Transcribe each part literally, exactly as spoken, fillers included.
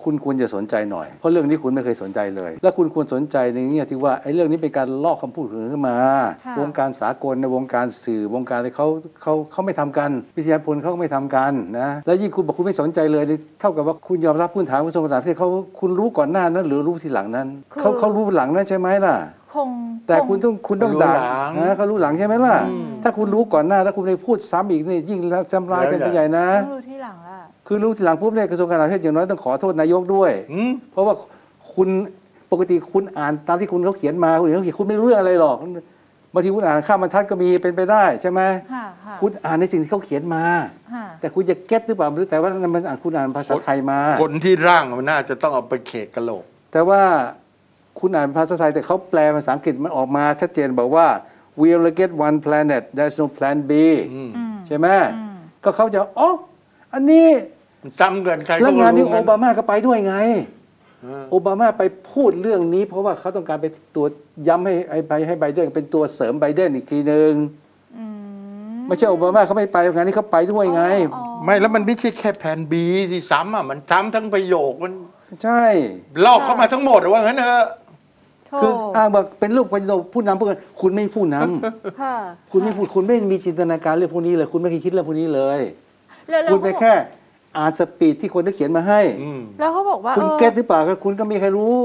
คุณควรจะสนใจหน่อยเพราะเรื่องนี้คุณไม่เคยสนใจเลยและคุณควรสนใจในแง่ที่ว่าไอ้เรื่องนี้เป็นการลอกคำพูดขึ้นมาวงการสากลในวงการสื่อวงการอะไรเขาเขาเขาไม่ทำกันวิทยาพลเขาก็ไม่ทำกันนะแล้วยิ่งคุณบอกคุณไม่สนใจเลยเท่ากับว่าคุณยอมรับพื้นฐานกระทรวงต่างประเทศเขาคุณรู้ก่อนหน้านั้นหรือรู้ทีหลังนั้นเขาเขารู้หลังนั้นใช่ไหมล่ะคงแต่คุณต้องคุณต้องด่านะเขารู้หลังใช่ไหมล่ะถ้าคุณรู้ก่อนหน้าแล้วคุณไปพูดซ้ำอีกนี่ยิ่งจำลายกันไปใหญ่นะต้องรู้ทีหลังล่ะคือรู้ทีหลังปุ๊บเนี่ยกระทรวงการต่างประเทศอย่างน้อยต้องขอโทษนายกด้วยเพราะว่าคุณปกติคุณอ่านตามที่คุณเขาเขียนมาคุณเขาเขียนคุณไม่รู้เรื่องอะไรหรอกบางทีคุณอ่านข้ามบรรทัดก็มีเป็นไปได้ใช่ไหมคุณอ่านในสิ่งที่เขาเขียนมาแต่คุณจะเก็ตหรือเปล่าไม่รู้แต่ว่ามันอ่านคุณอ่านภาษาไทยมาคนที่ร่างมันน่าจะต้องเอาไปเขกกะโหลกแต่ว่าคุณอ่านภาษาไทยแต่เขาแปลภาษาอังกฤษมันออกมาชัดเจนบอกว่า we only get one planet there's no plan B ใช่ไหมก็เขาจะอ๋ออันนี้จำเกินใครแล้วงานนี้โอบามาก็ไปด้วยไงโอบามาไปพูดเรื่องนี้เพราะว่าเขาต้องการไปตัวย้ำให้ไปให้ไบเดนเป็นตัวเสริมไบเดนอีกทีหนึ่งไม่ใช่โอบามาเขาไม่ไปงานนี้เขาไปด้วยไงไม่แล้วมันไม่ใช่แค่แผน B ที่ซ้ำอ่ะมันซ้ำทั้งประโยคมันใช่ลอกเข้ามาทั้งหมดว่างั้นเถอะคืออ้างว่าเป็นลูกเป็นผู้นำพวกนั้นคุณไม่ผู้นำคุณไม่พูดคุณไม่มีจินตนาการเรื่องพวกนี้เลยคุณไม่เคยคิดเรื่องพวกนี้เลยคุณไปแค่อ่านสปีดที่คนได้เขียนมาให้แล้วเขาบอกว่าคุณเก็ตหรือเปล่าคุณก็ไม่ใครรู้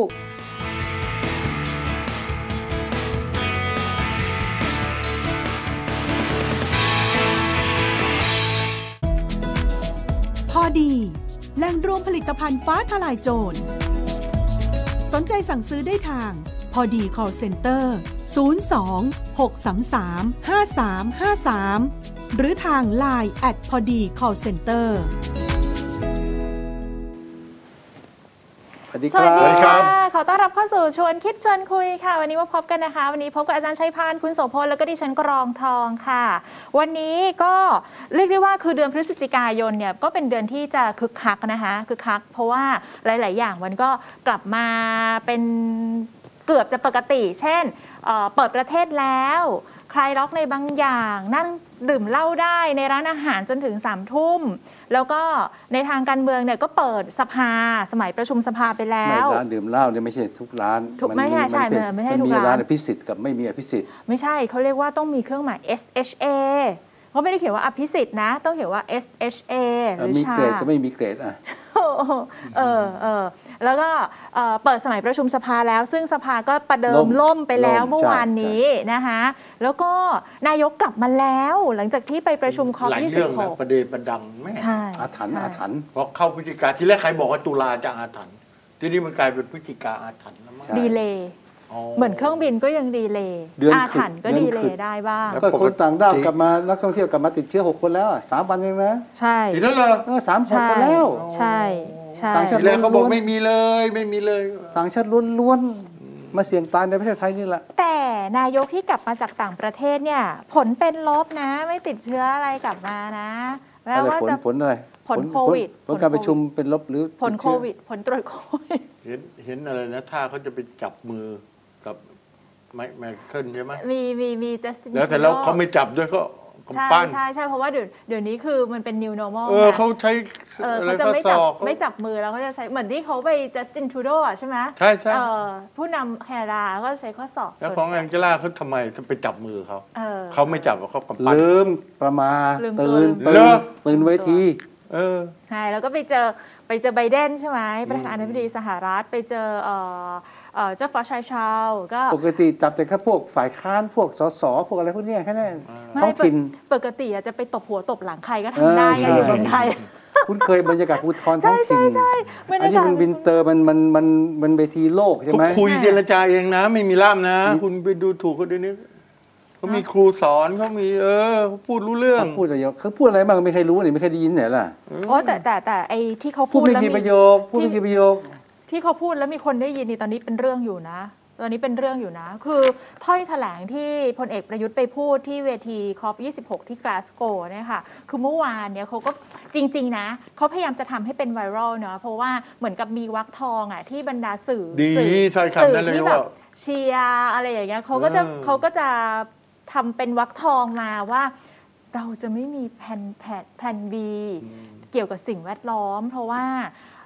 พอดีแหล่งรวมผลิตภัณฑ์ฟ้าทลายโจรสนใจสั่งซื้อได้ทางพอดี call center ศูนย์ สอง หก สาม สาม ห้า สาม ห้า สามหรือทาง ไลน์ แอท พอดี call center สวัสดีค่ะขอต้อนรับเข้าสู่ชวนคิดชวนคุยค่ะวันนี้มาพบกันนะคะวันนี้พบกับอาจารย์ชัยพานคุณโสพลแล้วก็ดิฉันกรองทองค่ะวันนี้ก็เรียกได้ว่าคือเดือนพฤศจิกายนเนี่ยก็เป็นเดือนที่จะคึกคักนะคะคึกคักเพราะว่าหลายๆอย่างมันก็กลับมาเป็นเกือบจะปกติเช่น เอ่อ เปิดประเทศแล้วคลายล็อกในบางอย่างนั่งดื่มเหล้าได้ในร้านอาหารจนถึงสามทุ่มแล้วก็ในทางการเมืองเนี่ยก็เปิดสภาสมัยประชุมสภา ไปแล้วร้านดื่มเหล้าเนี่ยไม่ใช่ทุกร้านไม่ใช่ใช่ไม่ใช่ทุกร้านมีร้านอภิสิทธิ์กับไม่มีอภิสิทธิ์ไม่ใช่เขาเรียกว่าต้องมีเครื่องหมาย เอส เอช เอ เพราะไม่ได้เขียนว่าอภิสิทธิ์นะต้องเขียนว่า เอส เอช เอ หรือมีเกรดก็ไม่มีเกรดอ่ะเออเออแล้วก็เปิดสมัยประชุมสภาแล้วซึ่งสภาก็ประเดิมล่มไปแล้วเมื่อวานนี้นะคะแล้วก็นายกกลับมาแล้วหลังจากที่ไปประชุมคอปยี่สิบหกประเด็นประดังแม่อาถรรพ์อาถรรพ์เพราะเข้าพฤศจิกาที่แรกใครบอกว่าตุลาจะอาถรรพ์ที่นี่มันกลายเป็นพฤศจิกาอาถรรพ์แล้วมั้งดีเลย์เหมือนเครื่องบินก็ยังดีเลย์อาถรรพ์ก็ดีเลย์ได้บ้างก็คนต่างด้าวกลับมานักท่องเที่ยวกลับมาติดเชื้อหกคนแล้วสามวันเองนะใช่ติดแล้วเหรอสามคนแล้วใช่ใช่ต่างชาติเขาบอกไม่มีเลยไม่มีเลยต่างชาติล้วนๆมาเสี่ยงตายในประเทศไทยนี่แหละแต่นายกที่กลับมาจากต่างประเทศเนี่ยผลเป็นลบนะไม่ติดเชื้ออะไรกลับมานะแม้ว่าจะผลอะไรผลโควิดผลการประชุมเป็นลบหรือผลโควิดผลตรวจโควิดเห็นเห็นอะไรนะถ้าเขาจะไปจับมือกับไมค์ไมเคิลใช่ไหมมีมีมีจัสตินแล้วแต่แล้วเขาไม่จับด้วยก็ใช่ใช่ใช่เพราะว่าเดี๋ยวเดี๋ยวนี้คือมันเป็น new normal เออเขาใช้เขาจะไม่จับไม่จับมือแล้วเขาจะใช้เหมือนที่เขาไปจัสตินทรูโดอ่ะใช่ไหมใช่ใช่ผู้นำแคนาดาก็ใช้ข้อศอกแล้วของแองเจล่าเขาทำไมจะไปจับมือเขาเขาไม่จับเขากำปั้นลืมประมาตื่นตื่นตื่นเวทีเออใช่แล้วก็ไปเจอไปเจอไบเดนใช่ไหมประธานาธิบดีสหรัฐไปเจอเจ้าฟ้าชายชาวก็ปกติจับแต่แค่พวกฝ่ายค้านพวกสสพวกอะไรพวกนี้แค่นั้นท้องถิ่นปกติจะไปตบหัวตบหลังใครก็ทำได้อยู่เมืองไทยคุณเคยบรรยากาศภูทรท้องถิ่นอันนี้มันวินเตอร์มันมันมันมันเวทีโลกใช่ไหมคุยเจรจาเองนะไม่มีล่ามนะคุณไปดูถูกเขาด้วยนี่เขามีครูสอนเขามีเออพูดรู้เรื่องพูดอะไรเยอะเขาพูดอะไรบ้างไม่เคยรู้นี่ไม่เคยได้ยินไหนล่ะโอ้แต่แต่แต่ไอ้ที่เขาพูดไม่กี่ประโยคพูดไม่กี่ประโยคที่เขาพูดแล้วมีคนได้ยินนี่ตอนนี้เป็นเรื่องอยู่นะตอนนี้เป็นเรื่องอยู่นะคือถ้อยแถลงที่พลเอกประยุทธ์ไปพูดที่เวทีคอปยี่สิบหกที่กลาสโกว์เนี่ยค่ะคือเมื่อวานเนี่ยเขาก็จริงๆนะเขาพยายามจะทำให้เป็นไวรัลเนาะเพราะว่าเหมือนกับมีวรรคทองอ่ะที่บรรดาสื่อสื่อที่แบบเชียร์อะไรอย่างเงี้ยเขาก็จะเขาก็จะทำเป็นวรรคทองมาว่าเราจะไม่มีแผนแผนแผน B เกี่ยวกับสิ่งแวดล้อมเพราะว่า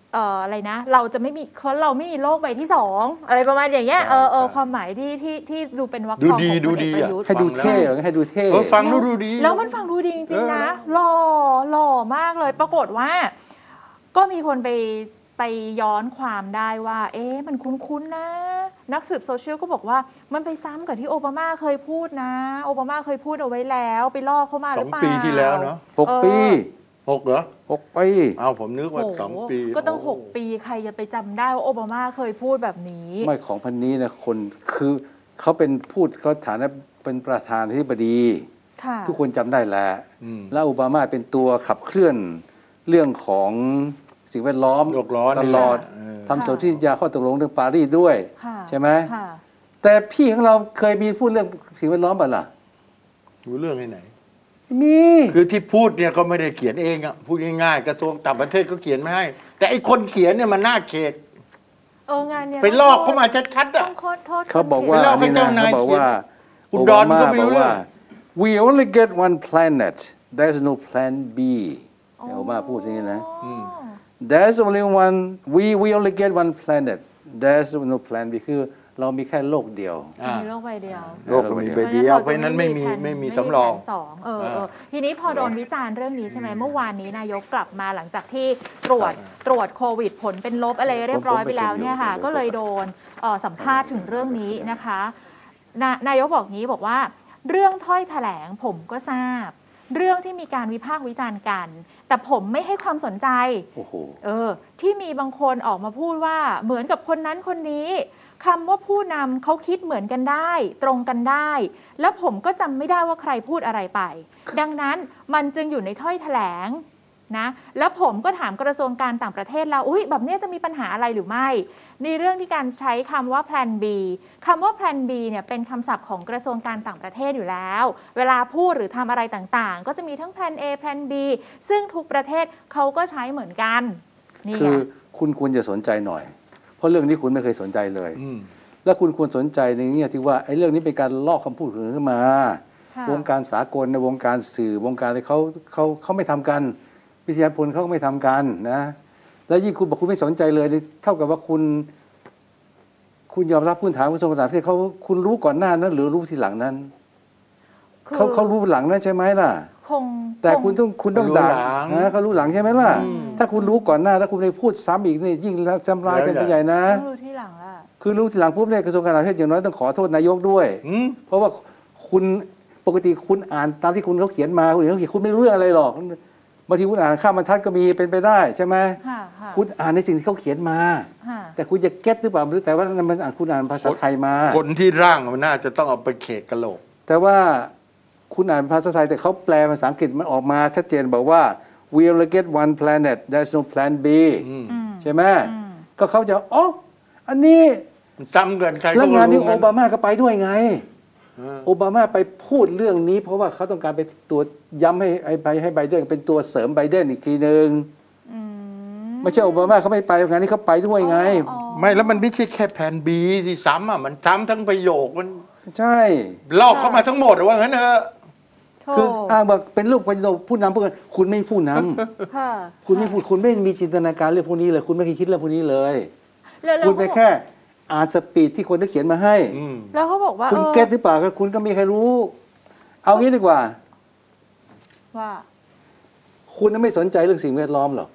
เอ่ออะไรนะเราจะไม่มีเพราะเราไม่มีโลกใบที่สองอะไรประมาณอย่างเงี้ยเออเออความหมายที่ที่ที่ดูเป็นวรรคทองของพลเอกประยุทธ์ให้ดูเท่ให้ดูเท่เออฟังดูดูดีแล้วมันฟังดูดีจริงๆนะหล่อหล่อมากเลยปรากฏว่า ก็มีคนไปไปย้อนความได้ว่า เอ๊ะมันคุ้นๆนะนักสืบโซเชียลก็บอกว่ามันไปซ้ำกับที่โอบามาเคยพูดนะโอบามาเคยพูดเอาไว้แล้วไปลอกเข้ามาหรือเปล่าสองปีที่แล้วเนาะหกปีหกเหรอหกปีเอาผมนึกว่าสองปีก็ต้องหกปีใครจะไปจำได้ว่าโอบามาเคยพูดแบบนี้ไม่ของพันนี้นะคนคือเขาเป็นพูดเขาฐานะเป็นประธานาธิบดีทุกคนจำได้แล้วแล้วโอบามาเป็นตัวขับเคลื่อนเรื่องของสิ่งแวดล้อมตลอดทำสนธิสัญญาข้อตกลงเรื่องปารีสด้วยใช่ไหมแต่พี่ของเราเคยมีพูดเรื่องสิ่งแวดล้อมบ้างล่ะรู้เรื่องไหนมีคือที่พูดเนี่ยก็ไม่ได้เขียนเองอ่ะพูดง่ายๆกระทรวงต่างประเทศก็เขียนไม่ให้แต่ไอ้คนเขียนเนี่ยมันน่าเขตเอองานเนี่ยไปลอกเข้ามาชัดๆอ่ะเขาบอกว่านี่นะเขาบอกว่าคุณดอนก็ไม่รู้ว่า we only get one planet there's no plan B โอบามาพูดอย่างนี้นะThere's only one we we only get one planet There's no plan B คือเรามีแค่โลกเดียวมีโลกใบเดียวโลกมีใบเดียวเพราะนั้นไม่มีไม่มีสำรองสองเออทีนี้พอโดนวิจารณ์เรื่องนี้ใช่ไหมเมื่อวานนี้นายกกลับมาหลังจากที่ตรวจตรวจโควิดผลเป็นลบอะไรเรียบร้อยไปแล้วเนี่ยค่ะก็เลยโดนสัมภาษณ์ถึงเรื่องนี้นะคะนายกบอกงี้บอกว่าเรื่องถ้อยแถลงผมก็ทราบเรื่องที่มีการวิพากษ์วิจารณ์กันแต่ผมไม่ให้ความสนใจเออที่มีบางคนออกมาพูดว่าเหมือนกับคนนั้นคนนี้คำว่าผู้นำเขาคิดเหมือนกันได้ตรงกันได้แล้วผมก็จำไม่ได้ว่าใครพูดอะไรไปดังนั้นมันจึงอยู่ในถ้อยแถลงนะแล้วผมก็ถามกระทรวงการต่างประเทศแล้วอุ้ยแบบนี้จะมีปัญหาอะไรหรือไม่ในเรื่องที่การใช้คำว่า plan B คำว่า plan B เนี่ยเป็นคำศัพท์ของกระทรวงการต่างประเทศอยู่แล้วเวลาพูดหรือทำอะไรต่างๆก็จะมีทั้ง plan A plan B ซึ่งทุกประเทศเขาก็ใช้เหมือนกันนี่คือคุณควรจะสนใจหน่อยเพราะเรื่องนี้คุณไม่เคยสนใจเลยและคุณควรสนใจในนี้ที่ว่าไอ้เรื่องนี้เป็นการลอกคำพูดขึ้นมาวงการสากลในวงการสื่อวงการอะไรเขาเขาเขาไม่ทำกันวิทยาพลเขาก็ไม่ทำกันนะแล้วยิ่งคุณบอกคุณไม่สนใจเลยเท่ากับว่าคุณคุณยอมรับพื้นฐานกระทรวงต่างประเทศเขาคุณรู้ก่อนหน้านั้นหรือรู้ทีหลังนั้นเขาเขารู้หลังนั้นใช่ไหมล่ะคงแต่คุณต้องคุณต้องด่านะเขารู้หลังใช่ไหมล่ะถ้าคุณรู้ก่อนหน้าแล้วคุณไปพูดซ้ำอีกนี่ยิ่งจำร้ายกันไปใหญ่นะรู้ทีหลังล่ะคือรู้ทีหลังปุ๊บเนี่ยกระทรวงการต่างประเทศอย่างน้อยต้องขอโทษนายกด้วยเพราะว่าคุณปกติคุณอ่านตามที่คุณเขาเขียนมาคุณเขาเขียนคุณไม่รู้เรื่องอะไรหรอกบางทีคุณอ่านข้ามบรรทัดก็มีเป็นไปได้ใช่ไหมคุณอ่านในสิ่งที่เขาเขียนมาแต่คุณจะเก็ตหรือเปล่าหรือแต่ว่ามันอ่านคุณอ่านภาษาไทยมาคนที่ร่างมันน่าจะต้องเอาไปเขกกะโหลกแต่ว่าคุณอ่านภาษาไทยแต่เขาแปลภาษาอังกฤษมันออกมาชัดเจนบอกว่า we only get one planet there's no plan B ใช่ไหมก็เขาจะอ๋ออันนี้จำเกินใครแล้วงานนี้โอบามาก็ไปด้วยไงโอบามาไปพูดเรื่องนี้เพราะว่าเขาต้องการไปตัวย้ำให้ไอ้ให้ไบเดนเป็นตัวเสริมไบเดนอีกทีนึงไม่ใช่โอบามาเขาไม่ไปงานนี้เขาไปด้วยไงไม่แล้วมันไม่ใช่แค่แผน B ที่ซ้ำอ่ะมันซ้ำทั้งประโยคมันใช่ลอกเข้ามาทั้งหมดว่างั้นเถอะคืออ้างว่าเป็นลูกผู้นำพวกคุณไม่ผู้นำคุณไม่พูดคุณไม่มีจินตนาการเรื่องพวกนี้เลยคุณไม่เคยคิดเรื่องพวกนี้เลยคุณไปแค่อ่านสปีดที่คนได้เขียนมาให้แล้วเขาบอกว่าคุณเก็ตหรือเปล่าคุณก็มีใครรู้เอางี้ดีกว่าว่าคุณไม่สนใจเรื่องสิ่งแวดล้อมหรอ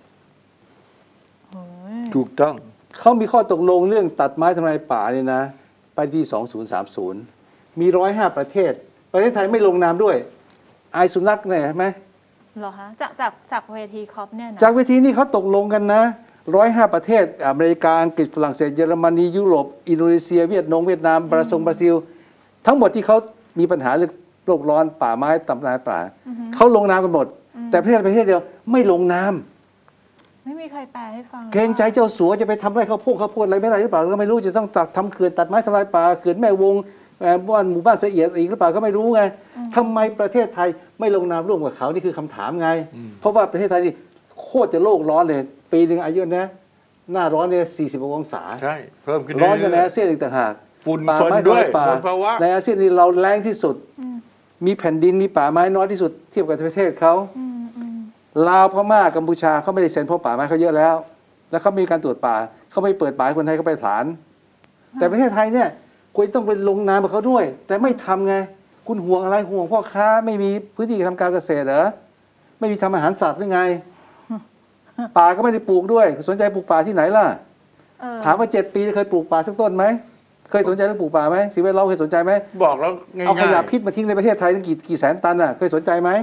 ถูกต้องเขามีข้อตกลงเรื่องตัดไม้ทำลายป่าเนี่ยนะไปปีสองพันสามสิบมีหนึ่งร้อยห้าประเทศประเทศไทยไม่ลงนามด้วยไอสุนัขเนี่ยใช่ไหมเหรอคะจากจากจากเวทีคอปเนี่ยนะจากเวทีนี้เขาตกลงกันนะหนึ่งร้อยห้าประเทศอเมริกาอังกฤษฝรั่งเศสเยอรมนียุโรปอินโดนีเซียเวียดนามเวียดนามบราซิลบราซิลทั้งหมดที่เขามีปัญหาเรื่องโลกร้อนป่าไม้ทำลายป่าเขาลงนามกันหมดแต่ประเทศประเทศเดียวไม่ลงนามไม่มีใครแปลให้ฟังเกรงใจเจ้าสัวจะไปทำไรเขาพวกเขาพูดอะไรไม่ได้หรือเปล่าก็ไม่รู้จะต้องตัดทำเขื่อนตัดไม้ทำลายป่าเขื่อนแม่วงบ้านหมู่บ้านเสียอีกหรือเปล่าก็ไม่รู้ไงทำไมประเทศไทยไม่ลงนามร่วมกับเขานี่คือคำถามไงเพราะว่าประเทศไทยนี่โคตรจะโลกร้อนเลยปีหนึ่งอายุนะหน้าร้อนเนี่ยสี่สิบองศาใช่เพิ่มขึ้นร้อนกันในอาเซียนอีกต่างหากฝุ่นฝนด้วยป่าในอาเซียนนี่เราแรงที่สุดมีแผ่นดินมีป่าไม้น้อยที่สุดเทียบกับประเทศเขาลาวพม่ากัมพูชาเขาไม่ได้เซ็นเพราะป่าไม้เขาเยอะแล้วแล้วเขามีการตรวจป่าเขาไม่เปิดป่าให้คนไทยเขาไปผลาญแต่ประเทศไทยเนี่ยคุณต้องไปลงนามกับเขาด้วย แต่ไม่ทำไงคุณห่วงอะไรห่วงพ่อค้าไม่มีพื้นที่ทำการเกษตรเหรอไม่มีทำอาหารสัตว์หรือไงป่าก็ไม่ได้ปลูกด้วยสนใจปลูกป่าที่ไหนล่ะถามว่าเจ็ดปีเคยปลูกป่าสักต้นไหมเคยสนใจเรื่องปลูกป่าไหมสิ่งแวดล้อมเคยสนใจไหมบอกแล้วง่ายๆเอาขยะพิษมาทิ้งในประเทศไทยตั้งกี่กี่แสนตันอ่ะเคยสนใจไหม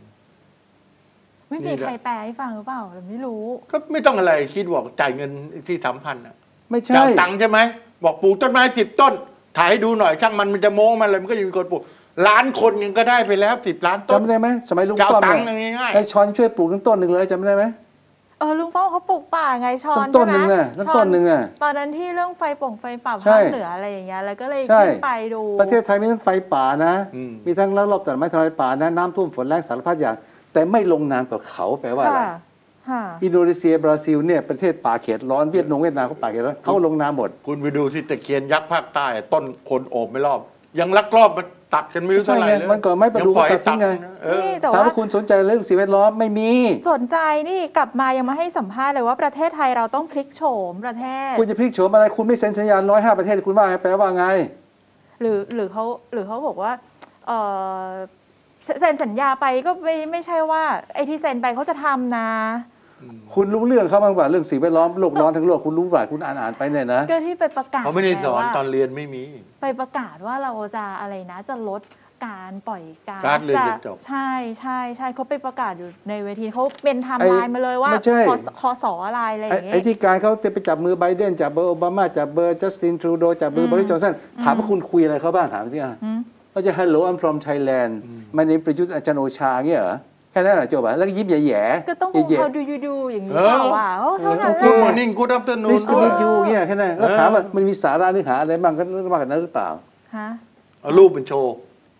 ไม่มีใครแปลให้ฟังหรือเปล่าเราไม่รู้ก็ไม่ต้องอะไรคิดบอกจ่ายเงินที่สามพันอ่ะไม่ใช่จ่ายตังค์ใช่ไหมบอกปลูกต้นไม้สิบต้นถ่ายให้ดูหน่อยช่างมันมันจะโม้มันเลยมันก็ยังมีคนปลูกล้านคนยังก็ได้ไปแล้วสิบล้านต้นจำได้ไหมสมัยลุงป้อมเนี่ยไอ้ชอนช่วยปลูกทั้งต้นหนึ่งเลยจำได้ไหมเออลุงป้อมเขาปลูกป่าไงชอนต้นหนึ่งน่ะต้นหนึ่งน่ะตอนนั้นที่เรื่องไฟป่งไฟป่าภาคเหนืออะไรอย่างเงี้ยแล้วก็เลยขึ้นไปดูประเทศไทยมีทั้งไฟป่านะมีทั้งลักลอบตัดไม้ทำลายป่านะน้ำท่วมฝนแรงสารพัดอย่างแต่ไม่ลงนามกับเขาแปลว่าอะไรอินโดนีเซียบราซิลเนี่ยประเทศป่าเขตร้อนเวียดนามเวียดนามเขาป่าเขตร้อนเขาลงนามหมดคุณไปดูที่ตะเคียนยักษ์ภาคใต้ต้นคนโอบไม่รอบยังลักลอบมาตัดกันไม่รู้เท่าไหร่เลยมันก่อนไม่ประดูตัดทิ้งไงถามว่าคุณสนใจเรื่องสิ่งแวดล้อมไม่มีสนใจนี่กลับมายังมาให้สัมภาษณ์เลยว่าประเทศไทยเราต้องพลิกโฉมประเทศคุณจะพลิกโฉมอะไรคุณไม่เซ็นสัญญาร้อยห้าประเทศคุณว่าแปลว่าไงหรือหรือเขาหรือเขาบอกว่าเออเซ็นสัญญาไปก็ไม่ไม่ใช่ว่าไอ้ที่เซ็นไปเขาจะทำนะคุณรู้เรื่องเขาบ้างป่ะเรื่องสิ่งแวดล้อมโลกร้อนทั้งโลกคุณรู้ป่ะคุณอ่านอ่านไปเนี่ยนะก็ที่ไปประกาศเขาไม่ได้สอนตอนเรียนไม่มีไปประกาศว่าเราจะอะไรนะจะลดการปล่อยก๊าซจะใช่ใช่ใช่เขาไปประกาศอยู่ในเวทีเขาเป็นไทม์ไลน์มาเลยว่าคอสออะไรอะไรอย่างเงี้ยไอ้ที่การเขาจะไปจับมือไบเดนจับเบอร์โอบามาจับเบอร์จัสตินทรูโดจับเบอร์บริสจอนสันถามว่าคุณคุยอะไรเขาบ้างถามสิอ่ะเขาจะ Hello I'm from Thailand มันนี่ประยุทธ์จันทร์โอชาเงี้ยเหรอแค่นั้นเหรอจบอ่ะแล้วก็ยิ้มแย่ๆก็ต้องบอกเขาดูยูดูอย่างนี้เปล่าว่าเท่านั้นแหละ Good morning Good afternoon นิสต์ยูเงี้ยแค่นั้นแล้วถามว่ามันมีสาระเนื้อหาอะไรบ้างก็มากกว่านั้นหรือเปล่าฮะเอารูปเป็นโชว์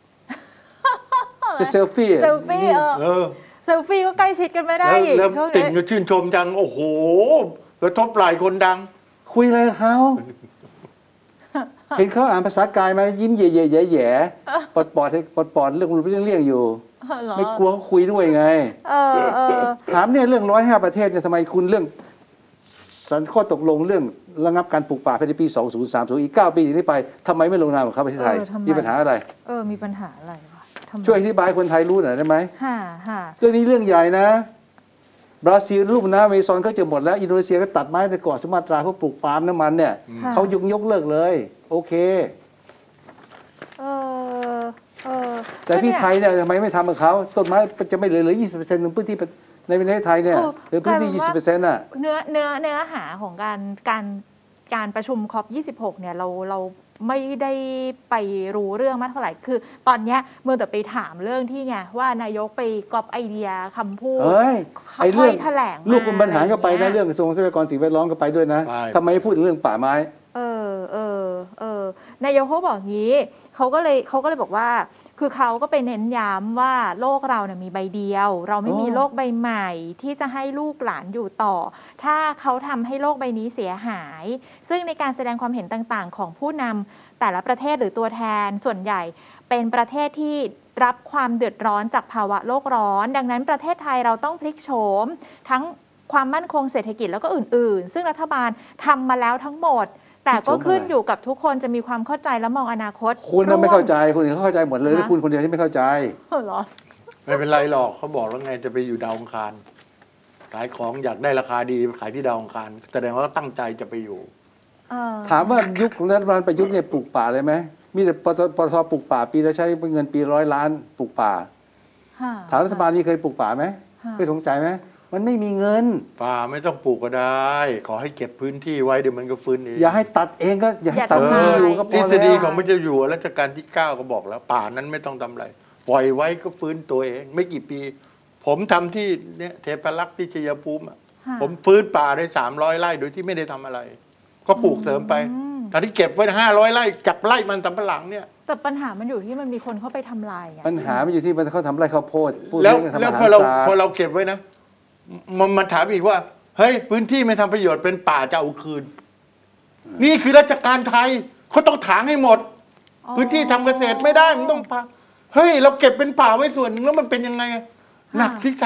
จะเซลฟี่เซลฟี่เออเซลฟี่ก็ใกล้ชิดกันไม่ได้อีกแล้วติ่งก็ชื่นชมจังโอ้โหกระทบไหล่คนดังคุยอะไรกับเขาเห็นเขาอ่านภาษากายมายิ้มแย่ๆแย่ๆปอดปอดปอดปอดเรื่องเรื่องเรื่องอยู่ไม่กลัวเขาคุยด้วยไงถามเนี่ยเรื่องร้อยห้าประเทศเนี่ยทำไมคุณเรื่องสัญข้อตกลงเรื่องระงับการปลูกป่าภายในปีสองพันสามสิบอีกเก้าปีจากนี้ไปทำไมไม่ลงนามกับเขาประเทศไทยมีปัญหาอะไรเออมีปัญหาอะไรช่วยอธิบายคนไทยรู้หน่อยได้ไหมเรื่องนี้เรื่องใหญ่นะบราซิลลูกน้ำอเมซอนเขาจะหมดแล้วอินโดนีเซียก็ตัดไม้ในเกาะสุมาตราเพื่อปลูกปาล์มน้ำมันเนี่ยเขายุงยกเลิกเลยโอเคเออเออแต่พี่ไทยเนี่ยทำไมไม่ทำกับเขาต้นไม้จะไม่เหลือเหลือยี่สิบเปอร์เซ็นต์ของพื้นที่ในประเทศไทยเนี่ยเหลือพื้นที่ยี่สิบเปอร์เซ็นต์น่ะเนื้อเนื้อเนื้อหาของการการการประชุมคอปยี่สิบหกเนี่ยเราเราไม่ได้ไปรู้เรื่องมากเท่าไหร่คือตอนนี้เมื่อแต่ไปถามเรื่องที่ไงว่านายกไปก๊อปไอเดียคำพูดไอ้เรื่องแถลงลูกคุณบรรหารก็ไปนะเรื่องกระทรวงทรัพยากรสิ่งแวดล้อมก็ไปด้วยนะทำไมพูดถึงเรื่องป่าไม้เออเออเออนายกเขาบอกงี้เขาก็เลยเขาก็เลยบอกว่าคือเขาก็ไปเน้นย้ำว่าโลกเราเนี่ยมีใบเดียวเราไม่มีโลกใบใหม่ที่จะให้ลูกหลานอยู่ต่อถ้าเขาทำให้โลกใบนี้เสียหายซึ่งในการแสดงความเห็นต่างๆของผู้นำแต่ละประเทศหรือตัวแทนส่วนใหญ่เป็นประเทศที่รับความเดือดร้อนจากภาวะโลกร้อนดังนั้นประเทศไทยเราต้องพลิกโฉมทั้งความมั่นคงเศรษฐกิจแล้วก็อื่นๆซึ่งรัฐบาลทำมาแล้วทั้งหมดแต่ก็ขึ้นอยู่กับทุกคนจะมีความเข้าใจและมองอนาคตคุณไม่เข้าใจคนอื่นเขาเข้าใจหมดเลยคุณคนเดียวที่ไม่เข้าใจเหรอไม่เป็นไรหรอกเขาบอกแล้วไงจะไปอยู่ดาวอังคารขายของอยากได้ราคาดีขายที่ดาวอังคารแสดงว่าตั้งใจจะไปอยู่ถามว่ายุคของรัฐบาลประยุทธ์เนี่ยปลูกป่าเลยไหมมีแต่ปตทปลูกป่าปีละใช้เงินปีร้อยล้านปลูกป่าถามรัฐบาลนี้เคยปลูกป่าไหมเคยสงสัยไหมมันไม่มีเงินป่าไม่ต้องปลูกก็ได้ขอให้เก็บพื้นที่ไว้เดี๋ยวมันก็ฟื้นเองอย่าให้ตัดเองก็อย่าให้ตัดที่อยู่ก็พอแล้วทฤษฎีของพระเจ้าอยู่หัวรัชกาลที่เก้าก็บอกแล้วป่านั้นไม่ต้องทำอะไรปล่อยไว้ก็ฟื้นตัวเองไม่กี่ปีผมทำที่เนี่ยเทพรักษ์ที่ชัยภูมิผมฟื้นป่าได้สามร้อยไร่โดยที่ไม่ได้ทำอะไรก็ปลูกเสริมไปตอนที่เก็บไว้ห้าร้อยไร่จับไร่มันสำปะหลังเนี่ยแต่ปัญหามันอยู่ที่มันมีคนเข้าไปทำลายปัญหามันอยู่ที่มันเขาทำไร่ข้าวโพดแล้วแล้วพอเราพอเราเก็บไว้นะมันมันถามอีกว่าเฮ้ยพื้นที่ไม่ทำประโยชน์เป็นป่าจะเอาคืนนี่คือราชการไทยเขาต้องถางให้หมดพื้นที่ทำเกษตรไม่ได้มันต้องป่าเฮ้ยเราเก็บเป็นป่าไว้ส่วนหนึ่งแล้วมันเป็นยังไงหนักที่สุด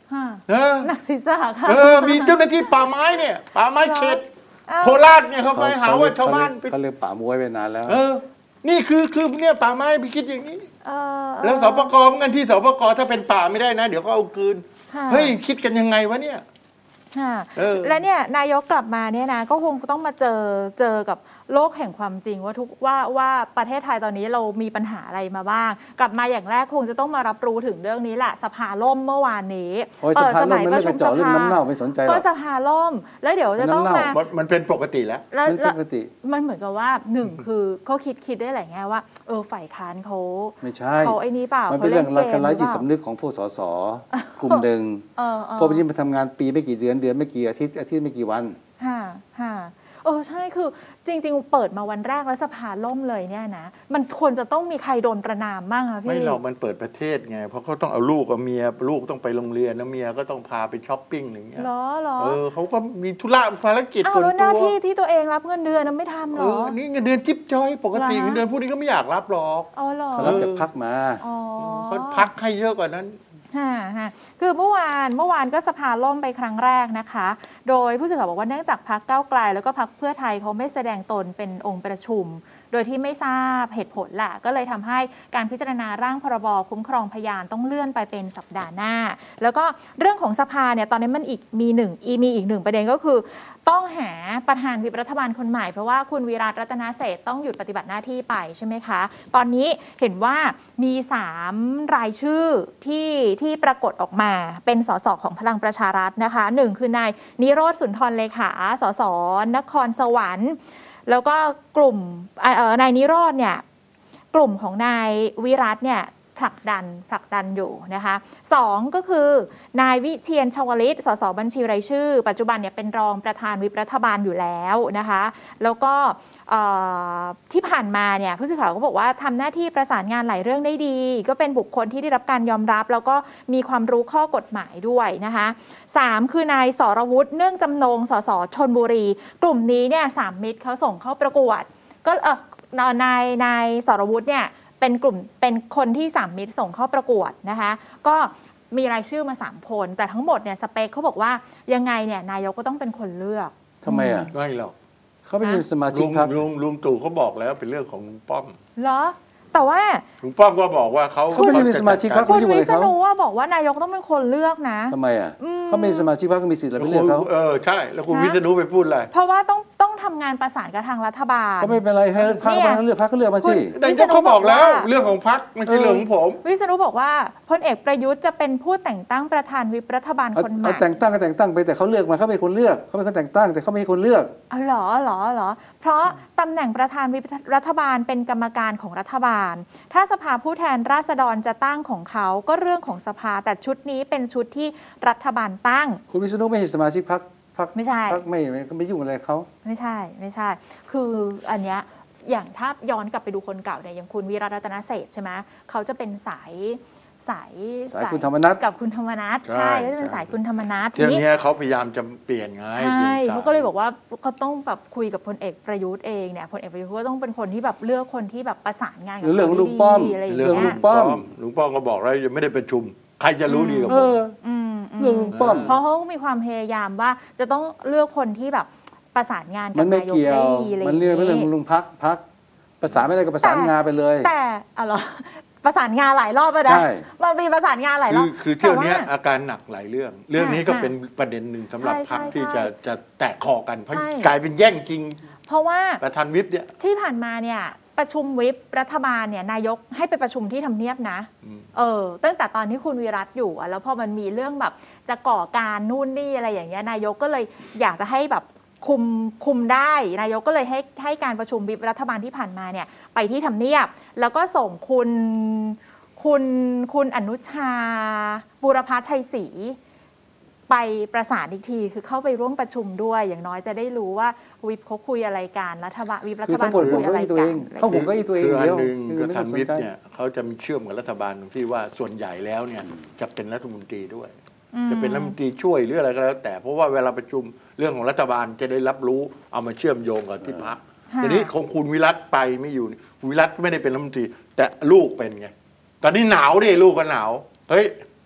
เออหนักศีรษะค่ะเออมีเจ้าหน้าที่ป่าไม้เนี่ยป่าไม้เขตเอ้าโคราชเนี่ยเขาไปหาว่าชาวบ้านไปเขาเรียกป่ามวยไปนานแล้วเออ นี่คือคือเนี่ยป่าไม้ไปคิดอย่างนี้เออแล้วสปกเหมือนกันที่สปกถ้าเป็นป่าไม่ได้นะ เดี๋ยวก็เอาคืนค่ะเฮ้ยคิดกันยังไงวะเนี่ยค่ะเออและเนี่ยนายกกลับมาเนี่ยนะก็คงต้องมาเจอเจอกับโลกแห่งความจริงว่าทุกว่าว่าประเทศไทยตอนนี้เรามีปัญหาอะไรมาบ้าง กลับมาอย่างแรกคงจะต้องมารับรู้ถึงเรื่องนี้แหละสภาล่มเมื่อวานนี้โอ้ยสภาล่มมันเรื่องกระจอกเรื่องน้ำเน่าไม่สนใจหรก็อกสภาล่มแล้วเดี๋ยวจะต้องมามันมันเป็นปกติแล้วแล้วมันแล้ปวกติมันเหมือนกับว่าหนึ่งคือเขาคิดคิดได้หลายแง่ว่าเออฝ่ายค้านเขาไม่ใช่เขาไอ้นี้เปล่ามันเขาเป็นเล่เรื่อน งเกการมไร้หรือจิตเปล่าสำนึกของผู้สสกลุ่มหนึ่งเออเออพวกนี้มาทำงานปีไม่กี่เดือนเดือนไม่กี่อาทิตย์อาทิตย์ไม่กี่วันค่ะค่ะเออใช่คือจริง ๆ เปิดมาวันแรกแล้วสภาล่มเลยเนี่ยนะมันควรจะต้องมีใครโดนประนามบ้างคะพี่ไม่หรอกมันเปิดประเทศไงเพราะเขาต้องเอาลูกกับเมียลูกต้องไปโรงเรียนแล้วเมียก็ต้องพาไปช้อปปิ้งอย่างเงี้ยเหรอเหรอเออเขาก็มีธุระภารกิจอ้าวส่วนแล้วหตัน้าว ที่ที่ตัวเองรับเงินเดือนนั้นไม่ทำเหรเอออนี่เงินเดือนจิ๊บจ้อยปกติเหรอฮะเงินเดือนพวกนี้ก็ไม่อยากรับหรอกอ๋อเหรอเขารับจากพักมาอ๋อเขาพักให้เยอะกว่านั้นค่ะฮะคือเมื่อวานเมื่อวานก็สภาล่มไปครั้งแรกนะคะ โดยผู้สื่อข่าวบอกว่าเนื่องจากพรรคก้าวไกลแล้วก็พรรคเพื่อไทยเขาไม่แสดงตนเป็นองค์ประชุม โดยที่ไม่ทราบเหตุผลแหละก็เลยทำให้การพิจารณาร่างพรบคุ้มครองพยานต้องเลื่อนไปเป็นสัปดาห์หน้า แล้วก็เรื่องของสภาเนี่ยตอนนี้มันอีกมีหนึ่งอีมีอีกหนึ่งประเด็นก็คือ ต้องหาประธานวิปรัฐบาลคนใหม่เพราะว่าคุณวิรัตรัตนเศรษฐ์ต้องหยุดปฏิบัติหน้าที่ไปใช่ไหมคะตอนนี้เห็นว่ามีสามรายชื่อที่ที่ปรากฏออกมาเป็นสสของพลังประชารัฐนะคะหนึ่งคือนายนิโรธสุนทรเลขาสสนครสวรรค์แล้วก็กลุ่มเอ่อนายนิโรธเนี่ยกลุ่มของนายวิรัตเนี่ยผลักดันผลักดันอยู่นะคะสองก็คือนายวิเชียรชวลิตสสบัญชีรายชื่อปัจจุบันเนี่ยเป็นรองประธานวิปรัฐบาลอยู่แล้วนะคะแล้วก็ที่ผ่านมาเนี่ยผู้สื่อข่าวก็บอกว่าทำหน้าที่ประสานงานหลายเรื่องได้ดีก็เป็นบุคคลที่ได้รับการยอมรับแล้วก็มีความรู้ข้อกฎหมายด้วยนะคะสามคือนายสรวุฒิเนื่องจำนงสสชลบุรีกลุ่มนี้เนี่ยสามมิตรเขาส่งเข้าประกวดก็เออนายนายสรวุฒิเนี่ยเป็นกลุ่มเป็นคนที่สามมิตรส่งเข้าประกวดนะคะก็มีรายชื่อมาสามคนแต่ทั้งหมดเนี่ยสเปคเขาบอกว่ายังไงเนี่ยนายกก็ต้องเป็นคนเลือกทำไมอ่ะไม่หรอกเขาไม่เป็นสมาชิลุกงพรรคลุงลุงตู่เขาบอกแล้วเป็นเรื่องของลุงป้อมเหรอแต่ว่าลุงป้อมก็บอกว่าเขาเขาไม่ได้เป็นสมาชิกพรรคคุณวิษณุว่าบอกว่านายกต้องเป็นคนเลือกนะทำไมอ่ะเขาเป็นสมาชิกพรรคก็มีสิทธิ์อะไรไปเลือกเขาเออใช่แล้วคุณวิษณุไปพูดอะไรเพราะว่าต้องต้องทำงานประสานกับทางรัฐบาลก็ไม่เป็นไรให้พรรคมาเลือกพรรคก็เลือกมาสินายกเขาบอกแล้วเรื่องของพรรคไม่ใช่เรื่องของผมวิษณุบอกว่าพลเอกประยุทธ์จะเป็นผู้แต่งตั้งประธานวิปรัฐบาลคนใหม่แต่งตั้งก็แต่งตั้งไปแต่เขาเลือกมาเขาเป็นคนเลือกเขาเป็นคนแต่งตั้งแต่เขาไม่ใช่คนเลือกอ๋อเหรอเหรอเหรอเพราะตำแหน่งประธานวิปรัฐบาลเป็นกรรมการของรัฐบาลถ้าสภาผู้แทนราษฎรจะตั้งของเขาก็เรื่องของสภาแต่ชุดนี้เป็นชุดที่รัฐบาลตั้งคุณวิษณุไม่ใช่สมาชิกพรรคพรรคไม่ใช่พรรคไม่ไม่ก็ไม่ยุ่งอะไรเขาไม่ใช่ไม่ใช่ คืออันเนี้ยอย่างถ้าย้อนกลับไปดูคนเก่าเนี่ยอย่างคุณวิรัตรัตนเศรษฐ์ใช่ไหมเขาจะเป็นสายสายสายคุณธรรมนัสกับคุณธรรมนัสใช่ใช่ก็จะเป็นสายคุณธรรมนัสเรื่องนี้เขาพยายามจะเปลี่ยนไงใช่เขาก็เลยบอกว่าเขาต้องแบบคุยกับพลเอกประยุทธ์เองเนี่ยพลเอกประยุทธ์ก็ต้องเป็นคนที่แบบเลือกคนที่แบบประสานงานกับเรื่องขาลุงป้อมดีๆอะไรอย่างเรื่องเงี้ลุยงป้อมลุงป้อมก็บอกแล้วยังไม่ได้ประชุมใครจะรู้ดีกับเอผมออืมอืมเรื่องลุงป้อมเพราะเขาก็มีความพยายามว่าจะต้องเลือกคนที่แบบประสานงานกัมับนไม่นายกเกี่ยวได้ดีอะไรอมัย่าน งเรื่องไม่เรื่องงี้ลุงพักพักประสานไม่ได้ก็ประสานงานไปเลยแต่อ๋อเหรอประสานงานหลายรอบแล้วนะใช่มันมีประสานงานหลายรคือบอคือเที่ยวนี้แต่อาการหนักหลายเรื่อง เรื่องนี้ก็ค่ะเป็นประเด็นหนึ่งสำหรับใช่พรรคใช่ที่ใช่จะจะแตกคอกันเพราะใช่กลายเป็นแย่งจริงเพราะว่าประธานวิปเนี่ยที่ผ่านมาเนี่ยประชุมวิปรัฐบาลเนี่ยนายกให้ไปประชุมที่ทำเนียบนะอืมเออตั้งแต่ตอนที่คุณวีรัตอยู่อะแล้วพอมันมีเรื่องแบบจะก่อการนู่นนี่อะไรอย่างเงี้ยนายกก็เลยอยากจะให้แบบคุมคุมได้นายกก็เลยให้ให้การประชุมวิปรัฐบาลที่ผ่านมาเนี่ยไปที่ทำเนียบ แล้วก็ส่งคุณคุณคุณอนุชาบูรพชัยศรีไปประสานอีกทีคือเข้าไปร่วมประชุมด้วยอย่างน้อยจะได้รู้ว่าวิปเขาคุยอะไรกันรัฐบาลวิปรัคืฐอบาทั้ลงหมดผมคุยก็อะไรอีตัวกัเอน งเขาผมก็อีตัวเองคืออันเดียวหนึ่งคือประไม่ธาต้อน งสวินปใจเนี่ยเขาจะมีเชื่อมกับรัฐบาลตรงที่ว่าส่วนใหญ่แล้วเนี่ยจะเป็นรัฐมนตรีด้วยอืมจะเป็นรัฐมนตรีช่วยหรืออะไรก็แล้ว แต่เพราะว่าเวลาประชุมเรื่องของรัฐบาลจะได้รับรู้เอามาเชื่อมโยงกับที่พักค่ะทีนี้ของคุณวิรัตไปไม่อยู่คุณวิรัตไม่ได้เป็นรัฐมนตรีแต่ลูกเป็นไงตอนนี้หนาวดิลูกก็หนาวเฮ้ยก็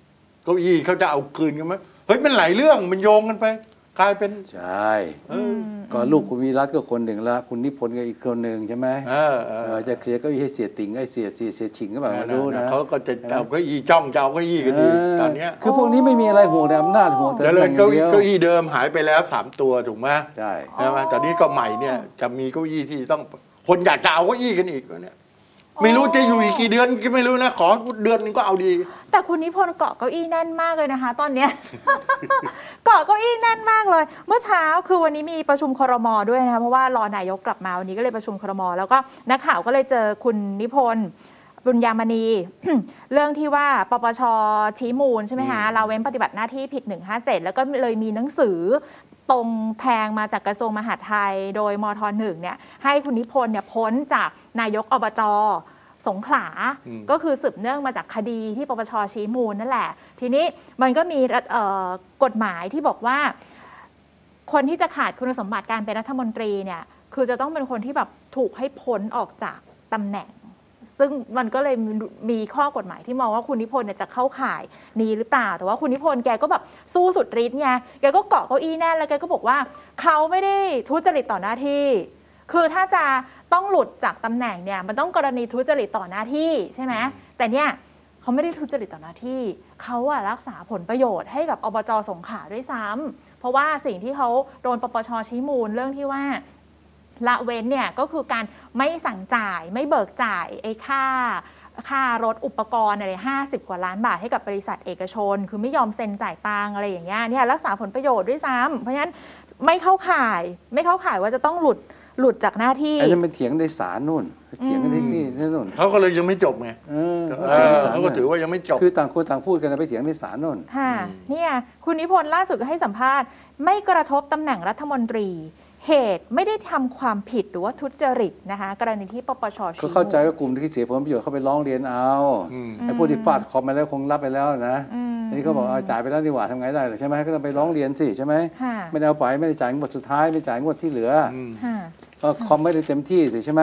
เก้าอี้เขาจะเอาคืนกันไหมเฮ้ยมันหลายเรื่องมันโยงกันไปกลายเป็นใช่ก็ลูกคุณวิรัตก็คนหนึ่งละคุณนิพนธ์ก็อีกคนหนึ่งใช่ไหมเออเออจะเคลียร์เก้าอี้ให้เสียติ่งไอ้เสียเสียเสียชิงก็แบบไม่รู้นะเขาก็จะเอาเก้าอี้จ้องจะเอาเก้าอี้กันอยู่ตอนนี้คือพวกนี้ไม่มีอะไรห่วงแต่อำนาจห่วงแต่เรื่องเก้าอี้เก้าอี้เดิมหายไปแล้วสามตัวถูกไหมใช่ใช่ไหมตอนนี้ก็ใหม่เนี่ยจะมีเก้าอี้ที่ต้องคนอยากจะเอาเก้าอี้กันอีกเนี่ยไม่รู้จะอยู่อีกกี่เดือนก็ไม่รู้นะขอเดือนนึงก็เอาดีแต่คุณนิพนธ์เกาะเก้าอี้แน่นมากเลยนะคะ ตอนเนี้ย เกาะเก้าอี้แน่นมากเลยเมื่อเช้าคือวันนี้มีประชุมครม.ด้วยนะคะเพราะว่ารอนายกกลับมาวันนี้ก็เลยประชุมครม.แล้วก็นักข่าวก็เลยเจอคุณนิพนธ์บุญญามณี เรื่องที่ว่าปปช.ชี้มูลใช่ไหมคะเราเว้นปฏิบัติหน้าที่ผิดหนึ่งห้าเจ็ดแล้วก็เลยมีหนังสือตรงแทงมาจากกระทรวงมหาดไทยโดยมทหนึ่งเนี่ยให้คุณนิพนธ์เนี่ยพ้นจากนายกอบจ.สงขลาก็คือสืบเนื่องมาจากคดีที่ปปช.ชี้มูลนั่นแหละทีนี้มันก็มีกฎหมายที่บอกว่าคนที่จะขาดคุณสมบัติการเป็นรัฐมนตรีเนี่ยคือจะต้องเป็นคนที่แบบถูกให้พ้นออกจากตำแหน่งซึ่งมันก็เลยมีข้อกฎหมายที่มองว่าคุณนิพนธ์เนี่ยจะเข้าข่ายนี้หรือเปล่าแต่ว่าคุณนิพนธ์แกก็แบบสู้สุดฤทธิ์ไงแกก็เกาะเก้าอี้แน่นแล้วแกก็บอกว่าเขาไม่ได้ทุจริตต่อหน้าที่คือถ้าจะต้องหลุดจากตำแหน่งเนี่ยมันต้องกรณีทุจริตต่อหน้าที่ใช่ไหมแต่เนี่ยเขาไม่ได้ทุจริตต่อหน้าที่เขาอะรักษาผลประโยชน์ให้กับอบจ.สงขลาด้วยซ้ำเพราะว่าสิ่งที่เขาโดนปปช.ชี้มูลเรื่องที่ว่าละเว้นเนี่ยก็คือการไม่สั่งจ่ายไม่เบิกจ่ายไอ้ค่าค่ารถอุปกรณ์อะไรห้าสิบกว่าล้านบาทให้กับบริษัทเอกชนคือไม่ยอมเซ็นจ่ายตังอะไรอย่างเงี้ยเนี่ยรักษาผลประโยชน์ด้วยซ้ำเพราะฉะนั้นไม่เข้าข่ายไม่เข้าข่ายว่าจะต้องหลุดหลุดจากหน้าที่ไอ้จะเป็นเถียงในศาลนู่นเถียงกันที่นี่นู่นเขาก็เลยยังไม่จบไงเขาก็ถือว่ายังไม่จบคือต่างคนต่างพูดกันไปเถียงในศาลนู่นค่ะเนี่ยคุณนิพนธ์ล่าสุดก็ให้สัมภาษณ์ไม่กระทบตำแหน่งรัฐมนตรีเหตุไม่ได้ทำความผิดหรือว่าทุจริตนะคะกรณีที่ปปช. เขาเข้าใจว่ากลุ่มที่เสียผลประโยชน์เขาไปร้องเรียนเอาไอ้พวกที่ฟาดคอมมาแล้วคงรับไปแล้วนะนี่เขาบอกเอาจ่ายไปแล้วดีกว่าทำไงได้ใช่ไหมก็ต้องไปร้องเรียนสิใช่ไหมไม่ได้เอาไปไม่ได้จ่ายงวดสุดท้ายไม่จ่ายงวดที่เหลือก็คอมไม่ได้เต็มที่สิใช่ไหม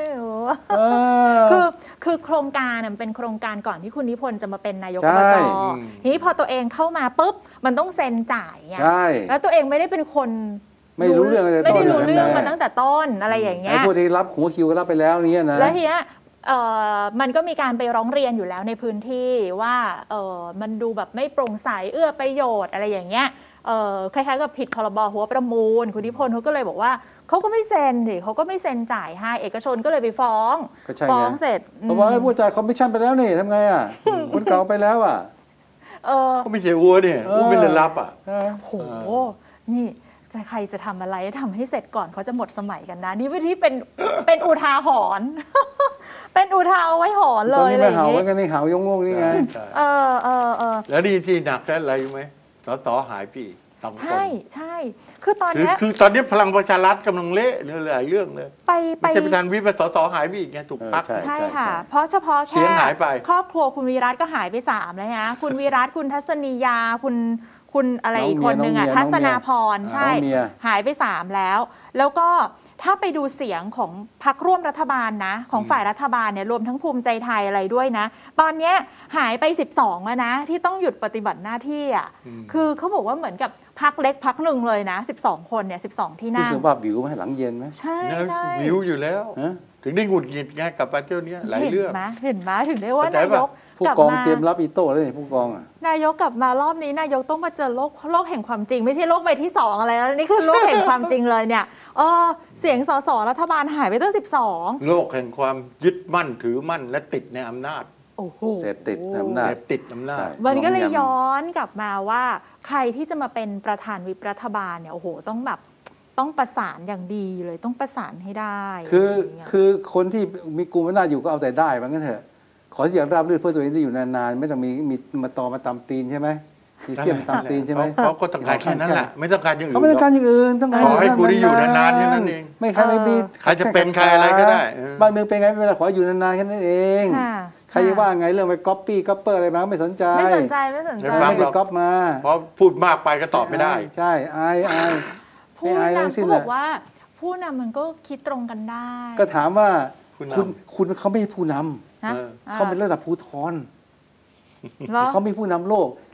คือคือโครงการเป็นโครงการก่อนที่คุณนิพนธ์จะมาเป็นนายกอบจ.ทีนี้พอตัวเองเข้ามาปุ๊บมันต้องเซ็นจ่ายไงแล้วตัวเองไม่ได้เป็นคนไม่รู้เรื่องอะไรไม่ได้รู้เรื่องมาตั้งแต่ต้นอะไรอย่างเงี้ยไอ้พวกที่รับหัวคิวก็รับไปแล้วนี่นะแล้วทีเนี้ยมันก็มีการไปร้องเรียนอยู่แล้วในพื้นที่ว่าเออมันดูแบบไม่โปร่งใสเอื้อประโยชน์อะไรอย่างเงี้ยเออคล้ายๆกับผิดพรบหัวประมูลคุณนิพนธ์เขาก็เลยบอกว่าเขาก็ไม่เซ็นสิเขาก็ไม่เซ็นจ่ายให้เอกชนก็เลยไปฟ้องฟ้องเสร็จเพราะว่าไอ้ผู้จ่ายคอมมิชชั่นไปแล้วนี่ทำไงอ่ะคนเก่าไปแล้วอ่ะเออก็ไม่ใช่วัวเนี่ยวัวเป็นรับอ่ะโหนี่จะใครจะทำอะไรทำให้เสร็จก่อนเขาจะหมดสมัยกันนะนี่วิธีเป็นเป็นอุทาหรณ์เป็นอุทาไว้หอนเลยอะไรอย่างนี้ไม่เห่าไว้กันนี่เห่ายงงนี่ไงเออเออเออแล้วดีที่หนักแค่อะไรไหมสสหายปีใช่ใช่คือตอนนี้คือตอนนี้พลังประชารัฐกำลังเละเรื่องหลายเรื่องเลยไปไปจะเป็นการวิปสสหายไปอีกไงถูกพักใช่ค่ะเพราะเฉพาะแค่ครอบครัวคุณวีรัตก็หายไปสามเลยฮะคุณวีรัตคุณทัศนียาคุณคุณอะไรอีกคนนึงอ่ะทัศนาพรใช่หายไปสามแล้วแล้วก็ถ้าไปดูเสียงของพรรคร่วมรัฐบาลนะของฝ่ายรัฐบาลเนี่ยรวมทั้งภูมิใจไทยอะไรด้วยนะตอนนี้หายไปสิบสองแล้วนะที่ต้องหยุดปฏิบัติหน้าที่อ่ะคือเขาบอกว่าเหมือนกับพรรคเล็กพรรคหนึ่งเลยนะสิบสองคนเนี่ยสิบสองที่นั่งรู้สึกว่าวิวไหมหลังเย็นไหมใช่ใช่วิวอยู่แล้วถึงได้หงุดหงิดไงกับประเทศนี้หลายเรื่องเห็นไหมเห็นไหมถึงได้ว่านายกผู้กองเตรียมรับอีโต้เลยผู้กองอ่ะนายกกลับมารอบนี้นายกต้องมาเจอโลกโลกแห่งความจริงไม่ใช่โลกใบที่สองอะไรแล้วนี่คือโลกแห่งความจริงเลยเนี่ยเออเสียงสสรัฐบาลหายไปตั้งสิบสองโลกแห่งความยึดมั่นถือมั่นและติดในอำนาจโอ้โหเสพติดอำนาจเสพติดอำนาจมันก็เลยย้อนกลับมาว่าใครที่จะมาเป็นประธานวิปรัฐบาลเนี่ยโอ้โหต้องแบบต้องประสานอย่างดีเลยต้องประสานให้ได้คือคือคนที่มีกุมอำนาจอยู่ก็เอาแต่ได้ว่างั้นเถอะขอที่อยากราบรื่นเพื่อตัวเองได้อยู่นานๆไม่ต้องมีมีมาตอมาตำตีนใช่ไหมมีเสี้ยมตำตีนใช่ไหมเขาก็ต้องการแค่นั้นแหละไม่ต้องการอย่างอื่นเขาไม่ต้องการอย่างอื่นต้องการขอให้กูได้อยู่นานๆแค่นั้นเองไม่ใครไม่มีใครจะเป็นใครอะไรก็ได้บ้านเมืองเป็นไงไม่เป็นไรขออยู่นานๆแค่นั้นเองใครจะว่าไงเรื่องไปก๊อปปี้ก๊อปเปอร์อะไรมาไม่สนใจไม่สนใจไม่สนใจไม่ได้ก๊อปมาเพราะพูดมากไปก็ตอบไม่ได้ใช่อายอายผู้นำก็บอกว่าผู้นำมันก็คิดตรงกันได้ก็ถามว่าคุณคุณเขาไม่ใช่ผู้นำเขาเป็นระดับผู้ทอนเขาไม่ผู้นำโลก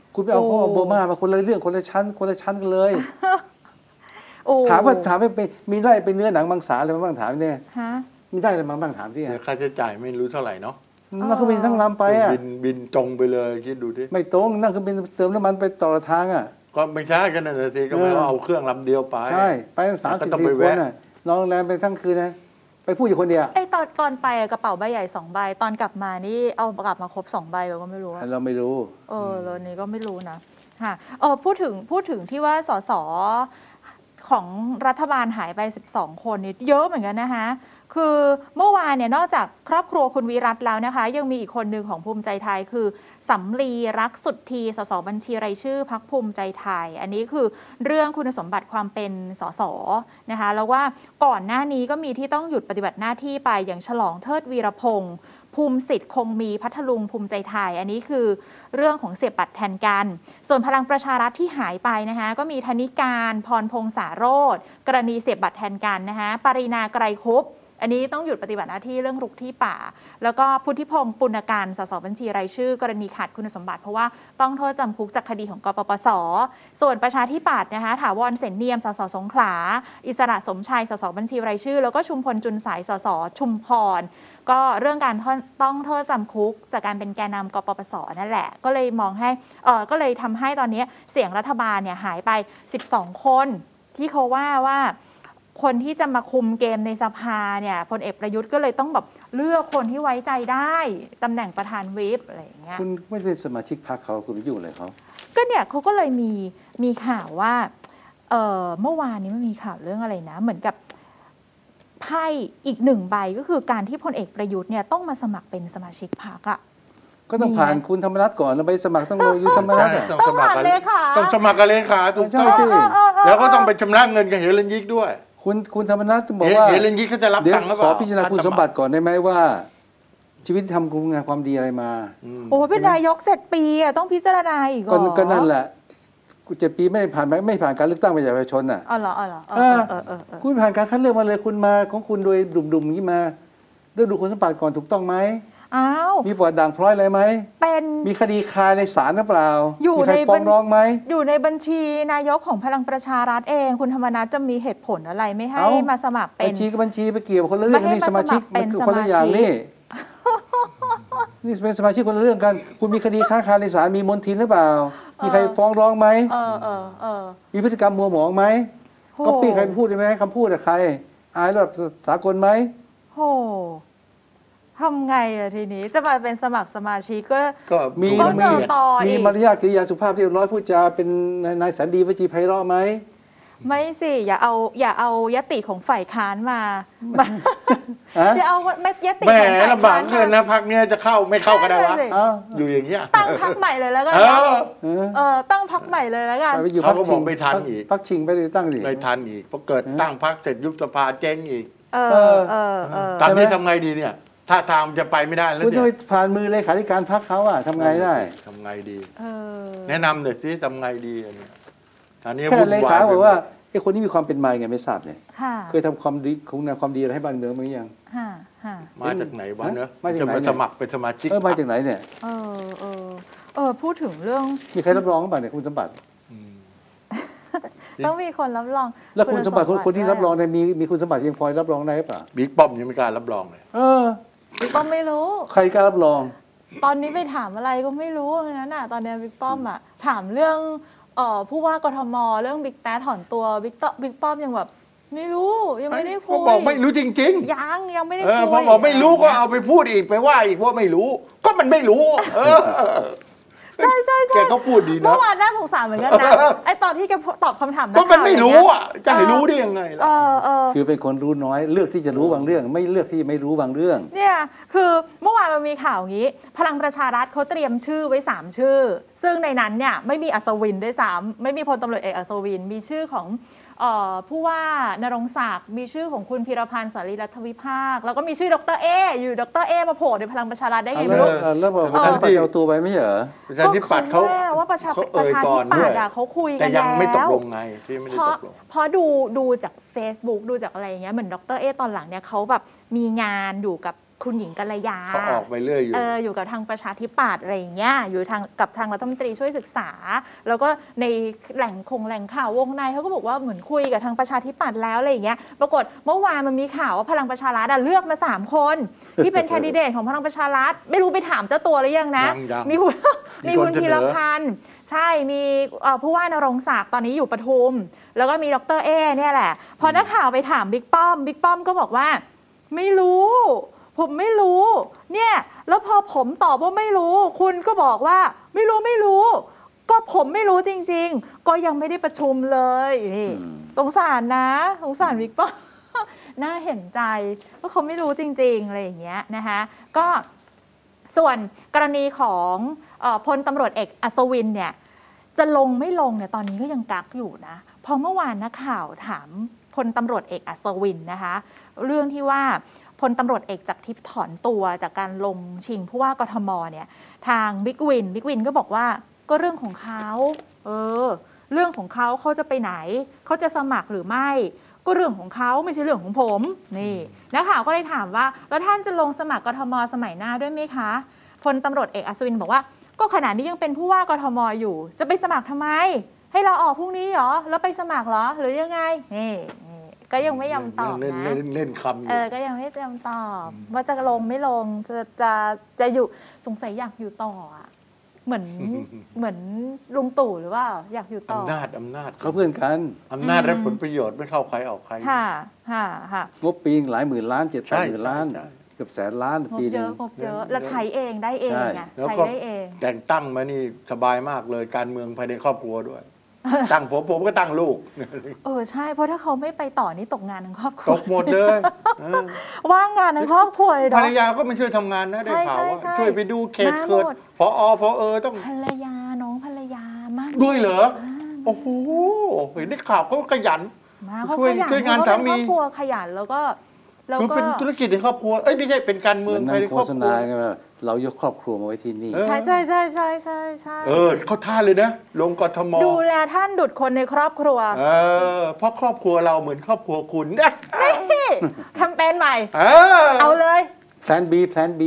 คุณไปเอาข้อโอบามามาคนละเรื่องคนละชั้นคนละชั้นกันเลยโอ้ถามว่าถามว่ามีได้เป็นเนื้อหนังมังสาอะไรมาบ้างถามเนี่ยฮะมีได้อะไรมาบ้างถามที่เดี๋ยวค่าใช้จ่ายไม่รู้เท่าไหร่เนาะนั่งเครื่องบินทั้งลำไปอ่ะบินบินตรงไปเลยคิดดูดิไม่ตรงนั่งเครื่องบินเติมน้ำมันไปต่อละทางอ่ะก็ไม่ใช่กันนะสิก็ไม่ว่าเอาเครื่องลำเดียวไปใช่ไปทั้งสามก็สิบต้องสี่ไปคนแวะน่ะนอนโรงแรมไปทั้งคืนนะไปพูดอยู่คนเดียวไอตอนตอนไปอะกระเป๋าใบใหญ่สองใบตอนกลับมานี่เอากลับมาครบสองใบเราก็ไม่รู้อะเราไม่รู้เออแล้วนี้ก็ไม่รู้นะค่ะเออพูดถึงพูดถึงที่ว่าสสของรัฐบาลหายไปสิบสองคนนี่เยอะเหมือนกันนะคะคือเมื่อวานเนี่ยนอกจากครอบครัวคุณวิรัตแล้วนะคะยังมีอีกคนหนึ่งของภูมิใจไทยคือสำลีรักสุดทีสสบัญชีรายชื่อพรรคภูมิใจไทยอันนี้คือเรื่องคุณสมบัติความเป็นสสนะคะแล้วว่าก่อนหน้านี้ก็มีที่ต้องหยุดปฏิบัติหน้าที่ไปอย่างฉลองเทิดวีรพงษ์ภูมิสิทธิ์คงมีพัทลุงภูมิใจไทยอันนี้คือเรื่องของเสียบบัตรแทนกันส่วนพลังประชารัฐที่หายไปนะคะก็มีธนิการพรพงษ์สาโรจน์กรณีเสียบบัตรแทนกันนะคะปรินาไกรคุปอันนี้ต้องหยุดปฏิบัติหน้าที่เรื่องรุกที่ป่าแล้วก็พุทธิพงศ์ปุณการสสบัญชีรายชื่อกรณีขาดคุณสมบัติเพราะว่าต้องโทษจำคุกจากคดีของกปปส.ส่วนประชาธิปัตย์นะคะถาวรเสนเนียมสสสงขลาอิสระสมชัยสสบัญชีรายชื่อแล้วก็ชุมพลจุนสายสสชุมพรก็เรื่องการต้องโทษจำคุกจากการเป็นแกนนำกปปส.นั่นแหละก็เลยมองให้เออก็เลยทำให้ตอนนี้เสียงรัฐบาลเนี่ยหายไปสิบสองคนที่เขาว่าว่าคนที่จะมาคุมเกมในสภาเนี่ยพลเอกประยุทธ์ก็เลยต้องแบบเลือกคนที่ไว้ใจได้ตำแหน่งประธานวิปอะไรอย่างเงี้ยคุณไม่เป็นสมาชิกพรรคเขาคุณไปยุ่งอะไรเขาก็เนี่ยเขาก็เลยมีมีข่าวว่าเอ่อเมื่อวานนี้มันมีข่าวเรื่องอะไรนะเหมือนกับไพ่อีกหนึ่งใบก็คือการที่พลเอกประยุทธ์เนี่ยต้องมาสมัครเป็นสมาชิกพรรคอะก็ต้องผ่านคุณธรรมนัฐก่อนแล้วไปสมัครต้องลงอยู่ธรรมนัฐต้องผ่านเลขาต้องสมัครกับเลขาถูกต้องแล้วก็ต้องไปชำระเงินกับเฮเลนยิกด้วยคุณคุณธรรมนัฐจะบอกว่าเฮเลนยิกเขาจะรับตังค์หรือเปล่าขอพิจารณาคุณสมบัติก่อนได้ไหมว่าชีวิตทำคุณงานความดีอะไรมาโอ้เป็นนายกเจ็ดปีอ่ะต้องพิจารณาอีกเหรอก็นั่นแหละกูเจ็ดปีไม่ผ่านไม่ผ่านการเลือกตั้งประชาชนอ่ะอ๋อเหรออ๋อเหรอเออเออเออคุณผ่านการคัดเลือกมาเลยคุณมาของคุณโดยดุ่มๆนี้มาเลือกดูคุณสมบัติก่อนถูกต้องไหมอ้าวมีประวัติด่างพร้อยอะไรไหมเป็นมีคดีคาในศาลหรือเปล่าอยู่ในฟ้องร้องไหมอยู่ในบัญชีนายกของพลังประชารัฐเองคุณธรรมนัสจะมีเหตุผลอะไรไม่ให้มาสมัครเป็นบัญชีกับบัญชีไปเกี่ยวคนละเรื่องนี่สมาชิกมันคือคนละอย่างนี่นี่เป็นสมาชิกคนละเรื่องกันคุณมีคดีค้างคาในศาลมีมนทินหรือเปล่ามีใครฟ้องร้องไหมเออเออเออมีพฤติกรรมมัวหมองไหมก็ปี้ใครพูดได้ไหมคำพูดกับใครอายระดับสากลไหมโหทำไงอะทีนี้จะมาเป็นสมัครสมาชิกก็มีมีมีมารยาทกิริยาสุภาพเรียบร้อยพูดจาเป็นนายสันดีวจีไพเราะไหมไม่สิอย่าเอาอย่าเอายติของฝ่ายค้านมาอย่าเอาไม่ยติของฝ่ายค้านแหมลำบากเกินนะพรรคเนี้ยจะเข้าไม่เข้ากันได้วะอยู่อย่างเงี้ยตั้งพรรคใหม่เลยแล้วกันเออตั้งพรรคใหม่เลยแล้วกันเขาก็บอกไม่ทันอีกพรรคชิงไปตั้งอีกไม่ทันอีกเพราะเกิดตั้งพรรคเสร็จยุบสภาเจ๊งอีกเออเออเออตอนนี้ทำไงดีเนี่ยถ้าทางจะไปไม่ได้แล้วเนี่ยคุณต้องผ่านมือเลขาธิการพรรคเขาอะทำไงได้ทำไงดีแนะนำหน่อยสิทำไงดีอันนี้อันนี้แค่เลขาบอกว่าไอ้คนนี้มีความเป็นมาไงไม่ทราบเนี่ยเคยทำความดีคุณงามความดีอะไรให้บ้านเมืองมั้ยยังมาจากไหนวะเนอะจะมาสมัครเป็นสมาชิกเออมาจากไหนเนี่ยเออเออเออพูดถึงเรื่องมีใครรับรองบ้างเนี่ยคุณสมบัติต้องมีคนรับรองแล้วคุณสมบัติคนที่รับรองเนี่ยมีมีคุณสมบัติยังพอรับรองได้หรือเปล่าบิ๊กป้อมยังไม่กล้ารับรองเลยเออบิ๊กป้อมไม่รู้ใครกล้ารับรองตอนนี้ไปถามอะไรก็ไม่รู้นั้นน่ะตอนนี้บิ๊กป้อมอ่ะถามเรื่องเอ่อผู้ว่ากทมเรื่องบิ๊กแต๊ดถอนตัวบิ๊กบิ๊กป้อมยังแบบไม่รู้ยังไม่ได้คุยเขาบอกไม่รู้จริงๆยังยังไม่ได้คุยพอบอกไม่รู้ก็เอาไปพูดอีกไปว่าอีกว่าไม่รู้ก็มันไม่รู้เออใช่ใช่ใช่แกก็พูดดีนะเมื่อวานน่าสงสารเหมือนกันนะไอตอนที่แกตอบคำถามนักข่าวก็มันไม่รู้อ่ะจะให้รู้ได้ยังไงล่ะคือเป็นคนรู้น้อยเลือกที่จะรู้บางเรื่องไม่เลือกที่จะไม่รู้บางเรื่องเนี่ยคือเมื่อวานมันมีข่าวอย่างนี้พลังประชารัฐเขาเตรียมชื่อไว้สามชื่อซึ่งในนั้นเนี่ยไม่มีอัศวินด้วยซ้ำไม่มีพลตำรวจเอกอัศวินมีชื่อของผู้ว่านรงศักดิ์มีชื่อของคุณพีรพันธ์สารีรัฐวิภาคแล้วก็มีชื่อดรเออยู่ดรเอมาโผล่ในพลังประชารัฐได้ไงไม่รู้แล้วบอกประชาธิปัตย์เอาตัวไปไม่เหรอประชาธิปัตย์เขาว่าประชาประชาธิปัตย์เขาคุยกันแล้วแต่ยังไม่ตกลงไงที่ไม่ได้ตกลงเพราะดูดูจาก Facebook ดูจากอะไรอย่างเงี้ยเหมือนดรเอตอนหลังเนี่ยเขาแบบมีงานอยู่กับคุณหญิงกัลยาเขาออกไปเรื่อยอยู่เอออยู่กับทางประชาธิปัตย์อะไรอย่างเงี้ยอยู่ทางกับทางรัฐมนตรีช่วยศึกษาแล้วก็ในแหล่งคงแหล่งข่าววงในเขาก็บอกว่าเหมือนคุยกับทางประชาธิปัตย์แล้วอะไรอย่างเงี้ยปรากฏเมื่อวานมันมีข่าวว่าพลังประชารัฐเลือกมาสามคนที่เป็นแคนดิเดตของพลังประชารัฐไม่รู้ไปถามเจ้าตัวหรือยังนะมีคุณมีคุณธีรพันธ์ใช่มีผู้ว่านรงค์ศักดิ์ตอนนี้อยู่ปทุมแล้วก็มีดรเอเนี่ยแหละพอนักข่าวไปถามบิ๊กป้อมบิ๊กป้อมก็บอกว่าไม่รู้ผมไม่รู้เนี่ยแล้วพอผมตอบว่าไม่รู้คุณก็บอกว่าไม่รู้ไม่รู้ก็ผมไม่รู้จริงๆก็ยังไม่ได้ประชุมเลยนี่สงสารนะสงสารบิ๊กป้อม น่าเห็นใจว่าเขาไม่รู้จริงๆอะไรอย่างเงี้ยนะคะก็ส่วนกรณีของเอ่อพลตำรวจเอกอัศวินเนี่ยจะลงไม่ลงเนี่ยตอนนี้ก็ยังกักอยู่นะพอเมื่อวานนักข่าวถามพลตำรวจเอกอัศวินนะคะเรื่องที่ว่าพลตำรวจเอกจากทิพย์ถอนตัวจากการลงชิงผู้ว่ากทมเนี่ยทางบิ๊กวินบิ๊กวินก็บอกว่าก็เรื่องของเขาเออเรื่องของเขาเขาจะไปไหนเขาจะสมัครหรือไม่ก็เรื่องของเขาไม่ใช่เรื่องของผมนี่นักข่าวก็เลยถามว่าแล้วท่านจะลงสมัครกทมสมัยหน้าด้วยไหมคะพลตำรวจเอกอัศวินบอกว่าก็ขณะนี้ยังเป็นผู้ว่ากทมอยู่จะไปสมัครทำไมให้เราออกพรุ่งนี้เหรอแล้วไปสมัครเหรอหรือยังไงนี่ก็ยังไม่ยอมตอบนะเล่นเล่นคำอยู่เออก็ยังไม่ยอมตอบว่าจะลงไม่ลงจะจะจะอยู่สงสัยอยากอยู่ต่ออ่ะเหมือนเหมือนลุงตู่หรือว่าอยากอยู่ต่ออำนาจอำนาจเขาเพื่อนกันอำนาจและผลประโยชน์ไม่เข้าใครออกใครค่ะค่ะค่ะงบปีหลายหมื่นล้านเจ็ดแปดหมื่นล้านเกือบแสนล้านปีนึงงบเยอะแล้วใช้เองได้เองไงใช้ได้เองแต่งตั้งมานี่สบายมากเลยการเมืองภายในครอบครัวด้วยตั้งผมผมก็ตั้งลูกเออใช่เพราะถ้าเขาไม่ไปต่อนี่ตกงานทั้งครอบครัวตกหมดเลยว่างงานทั้งครอบครัวเลยภรรยาก็มาช่วยทำงานนะได้ข่าวว่าช่วยไปดูเขตเกิดพอพอเออต้องภรรยาน้องภรรยามากด้วยเหรอโอ้โหเห็นได้ข่าวเขาขยันช่วยช่วยงานสามีครอบครัวขยันแล้วก็คือเป็นธุรกิจในครอบครัวเอ้ยไม่ใช่เป็นการเมืองภายในครอบครัวเรายกครอบครัวมาไว้ที่นี่ใช่ใช่ใช่ใช่ใช่ใช่เออเขาท่าเลยนะลงกทมดูแลท่านดุจคนในครอบครัวเออเพราะครอบครัวเราเหมือนครอบครัวคุณแคมเปญใหม่เออเอาเลยแพลน B แพลน B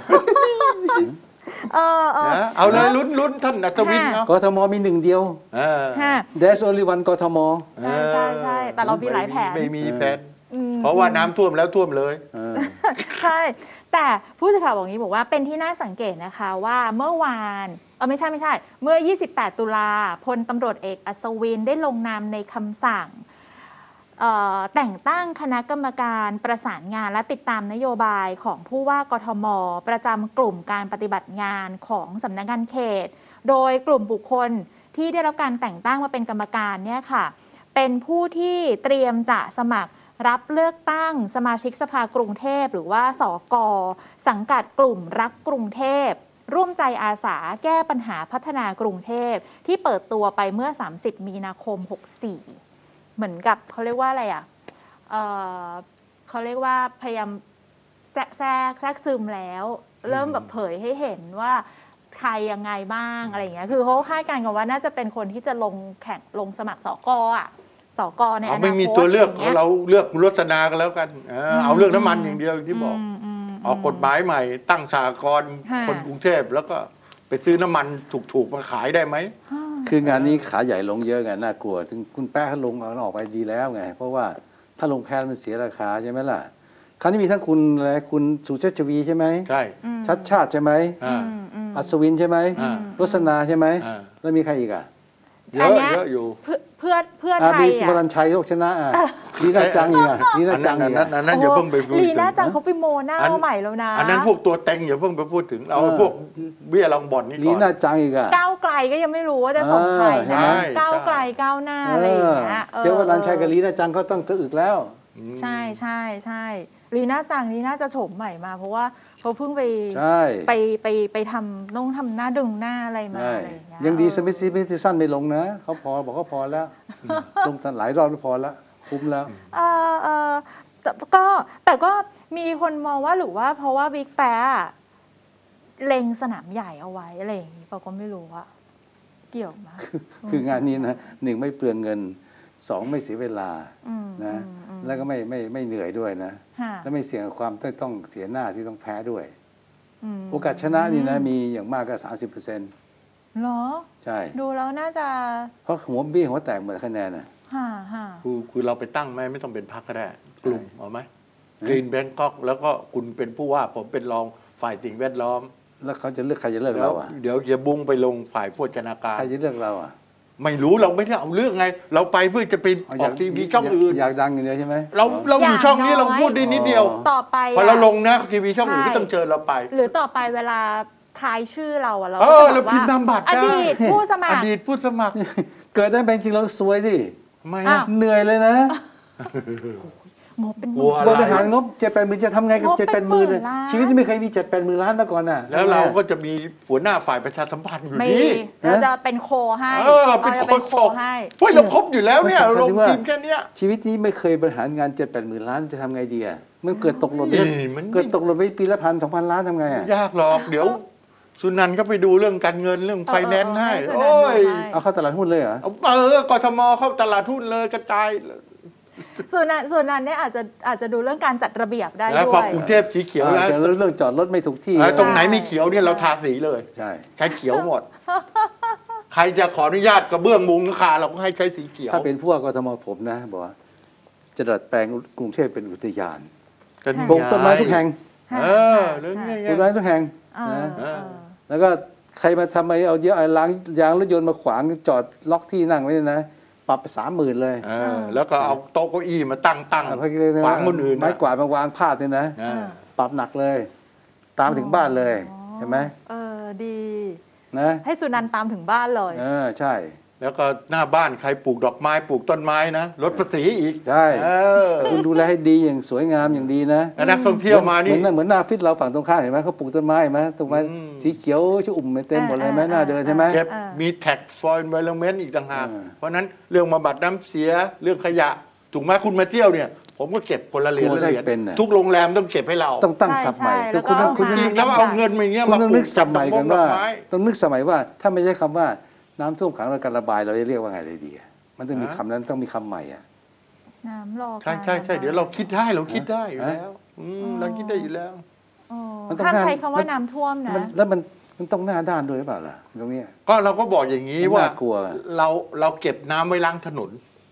เออเออเอาเลยลุ้นลุ้นท่านอัศวินเนาะกทมมีหนึ่งเดียว There's only one กทมใช่ใช่ใช่แต่เรามีหลายแผนไม่มีแผนเพราะว่าน้ำท่วมแล้วท่วมเลยใช่แต่ผู้สื่อข่าวบอกนี้บอกว่าเป็นที่น่าสังเกตนะคะว่าเมื่อวานเออไม่ใช่ไม่ใช่เมื่อยี่สิบแปดตุลาพลตำรวจเอกอัศวินได้ลงนามในคำสั่งแต่งตั้งคณะกรรมการประสานงานและติดตามนโยบายของผู้ว่ากทมประจำกลุ่มการปฏิบัติงานของสำนักงานเขตโดยกลุ่มบุคคลที่ได้รับการแต่งตั้งมาเป็นกรรมการเนี่ยค่ะเป็นผู้ที่เตรียมจะสมัครรับเลือกตั้งสมาชิกสภากรุงเทพหรือว่าสก.สังกัดกลุ่มรักกรุงเทพร่วมใจอาสาแก้ปัญหาพัฒนากรุงเทพที่เปิดตัวไปเมื่อสามสิบมีนาคมหกสี่เหมือนกับเขาเรียกว่าอะไรอ่ะ เอ่อเขาเรียกว่าพยายามแทรกแทรกแทรกซึมแล้วเริ่มแบบเผยให้เห็นว่าใครยังไงบ้างอะไรอย่างเงี้ยคือเขาคาดการณ์กันว่าน่าจะเป็นคนที่จะลงแข่งลงสมัครสก.อ่ะสก.ในอนาคตไม่มีตัวเลือกเราเลือกรสนากันแล้วกันเอาเรื่องน้ำมันอย่างเดียวที่บอกออกกฎหมายใหม่ตั้งสหกรณ์คนกรุงเทพแล้วก็ไปซื้อน้ำมันถูกๆมาขายได้ไหมคืองานนี้ขาใหญ่ลงเยอะไงน่ากลัวถึงคุณแป้เขาลงเอาออกไปดีแล้วไงเพราะว่าถ้าลงแพ้มันเสียราคาใช่ไหมล่ะคราวนี้มีทั้งคุณอะไรคุณสุชาติชวีใช่ไหมใช่ชัดชาติใช่ไหมอัศวินใช่ไหมรสนาใช่ไหมแล้วมีใครอีกอ่ะเยอะเยอะอยู่เพื่อเพื่อไทยอ่ะมีวรัญชัยโชคชนะอ่ะลีน่าจังอีกอ่ะลีน่าจังอีกอ่ะอันนั้นอย่าเพิ่งไปพูดลีน่าจังเขาไปโมหน้าใหม่แล้วนะอันนั้นพวกตัวเต็งอย่าเพิ่งไปพูดถึงเอาพวกเบี้ยรองบ่อนนี่ก่อนลีน่าจังอีกอ่ะก้าวไกลก็ยังไม่รู้ว่าจะส่งใครนะก้าวไกลก้าวหน้าอะไรอย่างเงี้ยเจ้าวรัญชัยกับลีน่าจังก็ต้องจะอึกแล้วใช่ใช่ใช่ลีน่าจังนี่น่าจะโฉมใหม่มาเพราะว่าเขาเพิ่งไปไปไปไปทำต้องทำหน้าดึงหน้าอะไรมาอะไรอย่างเงี้ยยังดีสมิธมิธิสั้นไม่ลงนะเขาพอบอกเขาพอแล้วลงสันหลายรอบก็พอแล้วคุ้มแล้วเออเออแต่ก็แต่ก็มีคนมองว่าหรือว่าเพราะว่าบิ๊กแป๊ะเล็งสนามใหญ่เอาไว้อะไรอย่างงี้เราก็ไม่รู้ว่าเกี่ยวมั้ยคืองานนี้นะหนึ่งไม่เปลืองเงินสองไม่เสียเวลานะแล้วก็ไม่ไม่ไม่เหนื่อยด้วยนะค่ะแล้วไม่เสี่ยงกับความต้องต้องเสียหน้าที่ต้องแพ้ด้วยอืมโอกาสชนะนี่นะมีอย่างมากก็สามสิบเปอร์เซ็นต์เหรอใช่ดูแล้วน่าจะเพราะหัวบี้หัวแตกหมดคะแนนน่ะฮ่าฮ่าคือคือเราไปตั้งไหมไม่ต้องเป็นพรรคก็ได้ กลุ่มเอาไหมกรีนแบงกอกแล้วก็คุณเป็นผู้ว่าผมเป็นรองฝ่ายสิ่งแวดล้อมแล้วเขาจะเลือกใครจะเลือกแล้เราวอ่ะเดี๋ยวอย่าบุ้งไปลงฝ่ายโภชนาการใครจะเลือกเราอ่ะไม่รู้เราไม่ได้เอาเรื่องไง เราไปเพื่อจะไปออกทีวีช่องอื่นอยากดังอย่างเดียวใช่ไหมเราเราอยู่ช่องนี้เราพูดได้นิดเดียวต่อไปพอเราอะลงนะทีวีช่องอื่นก็ต้องเชิญเราไปหรือต่อไปเวลาทายชื่อเราอะเราเอก็อจะเราบอกพิมพ์ว่านามบัตรอได้ดีตผู้สมัอครดีตผู้สมัครเกิดได้เป็นจริงเราซวยดิไม่อ้าอะวเหนื่อยเลยนะงบเป็นหกลัมื่วนอะไรบริหารงบเจ็ดแปดหมื่นจะทำไงกับงบเจ็ดเป็แปนดหมื่นหมื่นล้านชีวิตนี้ไม่เคยมีเจ็ดแปดหมื่นล้านมาก่อนน่ะแล้วเราก็จะมีหัวหน้าฝ่ายประชาสัมพันธ์อยู่ไม่นี่เราจะเป็นโคให้เออเป็นราจะโคศกให้เฮ้ยเราครบอยู่แล้วเนี่ยมันลสำคัญงที่ว่าทีมแค่เนี้ยชีวิตนี้ไม่เคยบริหารงานเจ็ดแปดหมื่นล้านจะทำไงดีอ่ะมันเกิดตกหล่นนี่มันเกิดตกหล่นไปปีละพันสองพันล้านทำไงอ่ะยากหรอกเดี๋ยวสุนันท์ก็ไปดูเรื่องการเงินเรื่องไฟแนนซ์ให้เออเออโอ้ยให้เอาเข้าตลาดหุ้นเลยเหรอเอาเออกทมเข้าตลาดทุนเลยกระจายส่วนนั้นส่วนนั้นเนี่ยอาจจะอาจจะดูเรื่องการจัดระเบียบได้แล้วด้พอวยกรุงเทพสีเขียวแล้วอ่าแต่เรื่องจอดรถไม่ถูกที่แล้วตรงไหนมีเขียวเนี่ยเราทาสีเลยใช่ใช้เขียวหมด ใครจะขออนุญาตกระเบื้องมุงราคาเราก็ให้ใช้สีเขียวถ้าเป็นพวกกทมผมนะบอกว่าจะดัดแปลงกรุงเทพเป็นอุทยานก็นี่ปลูกต้นไม้ทุกแห่งเออเรื่องนี้ปลูกต้นไม้ทุกแห่งเออนะเออแล้วก็ใครมาทำไมเอาเยอะไอ้ล้างยางรถยนต์มาขวางจอดล็อกที่นั่งไว้เนี่ยนะปรับไปสามหมื่นเลยเออแล้วก็เอาโต๊ะเก้าอี้มาตั้งตั้งเอาไปเลยขวางคนอื่นไม้นะกวาดมาวางพาดเนี่ยนะเออปรับหนักเลย ตามถึงบ้านเลยเห็นไหมเออดีนะให้สุนันท์ตามถึงบ้านเลยเออใช่แล้วก็หน้าบ้านใครปลูกดอกไม้ปลูกต้นไม้นะลดภาษีอีกใช่เออคุณดูแลให้ดีอย่างสวยงามอย่างดีนะแล้วนักท่องเที่ยวมานี่เหมือนเหมือนหน้าฟิตเราฝั่งตรงข้ามเห็นไหมเขาปลูกต้นไม้เห็นไหมต้นไม้อืมสีเขียวชอุ่มเต็มหมดเลยไหมหน้าเดินใช่ไหมเก็บมีแท็กฟอยล์ไวโรเมนต์อีกต่างหากเออเพราะฉะนั้นเรื่องบำบัดน้ำเสียเรื่องขยะถูกไหมคุณมาเที่ยวเนี่ย ผมก็เก็บคนละเหรียญละเหรียญทุกโรงแรมต้องเก็บให้เราต้องตั้งศัพท์ใหม่ใช่คุณต้องใช่คุณจต้องริงแล้วเอาเงินมาอย่างเงี้ยคุณมาต้องปลูนึกกสจับดมัอกยมกังนดอว่ากไม้ต้องนึกสมัยว่าถ้าไม่ใช่คำว่าน้ำท่วมขังเราการระบายเราจะเรียกว่าไงเลยดีอะมันต้องมีคำนั้นต้องมีคำใหม่อ่ะน้ำรอใช่ใช่ใช่เดี๋ยวเราคิดได้เราคิดได้อยู่แล้วอืมเราคิดได้อยู่แล้วอ๋อมันต้องห้ามห้ามใช้คำว่ามันน้ำท่วมนะมันแล้วมันมันต้องหน้าด้านด้วยหรือเปล่าล่ะตรงเนี้ยก็เราก็บอกอย่างนี้มันว่าน่ากลัวเราเราเก็บน้ำไว้ล้างถนน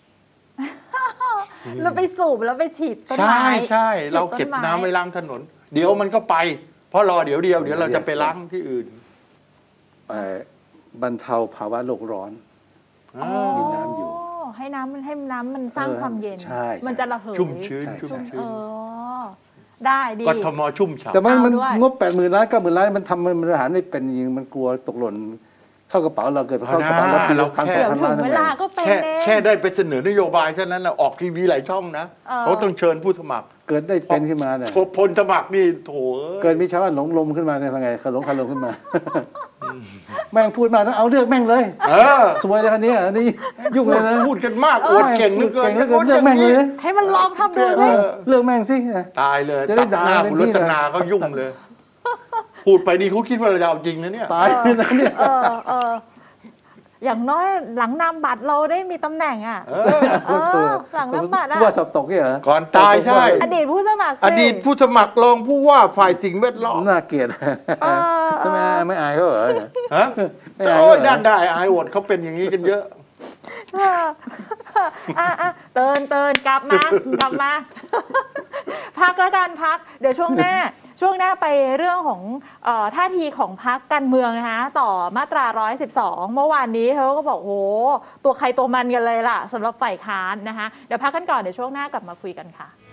แล้วไปสูบแล้วไปฉีดต้นใช่ไม้ใช่ฉีดเราต้นเก็บไม้น้ำไว้ล้างถนน เดี๋ยวมันก็ไป เพราะรอเดี๋ยวเดียวเดี๋ยวเราจะไปล้างที่อื่นเอ่อบรรเทาภาวะโลกร้อนอ๋อมีน้ำอยู่ให้น้ำมันให้น้ำมันสร้างเออความเย็นใช่ใช่มันจะระเหยชุ่มชื้นใช่ชุ่มใช่ชื้เอน อได้ดีกทมชุ่มฉ่ำแต่ว่ามันเอาด้วยงบแปดหมื่นล้านเก้าหมื่นล้านมันทำมันบริหารไม่เป็นจริงมันกลัวตกหล่นเข้ากระเป๋าเราเกิดไปเข้ากระเป๋าเราปีละพันสเดี๋องยวพันถึล้านงทำเวไงลาก็เป็นแค่เองแค่ได้ไปเสนอนโยบายเท่านั้นนะออกทีวีหลายช่องนะเออเขาต้องเชิญผู้สมัครเกิดได้เป็นขึ้นมาเนี่ยพอพลสมัครนี่โถเกิดมีชาวบ้านหลงลมขึ้นมาเนี่ยเป็นไงเขาหลงคาลมขึ้นมา แม่งพูดมาแล้วเอาเลือกแม่งเลยเออสวยเลยคันนี้อันนี้ยุ่งเลยนะพูดกันมากอวดเก่งเหลือเกินเก่งเหลือเกินเลือกแม่งเลยให้มันลองทำดูเอสิอเลือกแม่งสิตายเลยจะได้ตัดหน้าด่าเต็มคุณที่รัเลยตนาเขายุ่งเลย พูดไปนี่เขาคิดว่าเราจะเอาจริงนะเนี่ยตายเลยนะเนี่ยเออเอออย่างน้อยหลังนามบัตรเราได้มีตำแหน่งอ่ะเออเออหลังนามบัตรอ่ะผู้ว่าสอบตกเนี่ยเหรอก่อนตายใช่อดีตผู้สมัครสิอดีตผู้สมัครรองผู้ว่าฝ่ายสิ่งแวดล้อมน่าเกลียดเออเอไม่อไม่อายเขาเหรอฮะไม่อายโอ้ยเหรอด้านได้อายอวดเขาเป็นอย่างนี้กันเยอะอ่ะอ่ะอ่ะเตือนเตือนกลับมากลับมา พักแล้วกันพัก เดี๋ยวช่วงหน้า ช่วงหน้าไปเรื่องของเอ่อท่าทีของพรรคการเมืองนะคะต่อมาตราหนึ่งร้อยสิบสองเมื่อวานนี้เขาก็บอกโหตัวใครตัวมันกันเลยล่ะสำหรับฝ่ายค้านนะคะเดี๋ยวพักกันก่อนเดี๋ยวช่วงหน้ากลับมาคุยกันค่ะ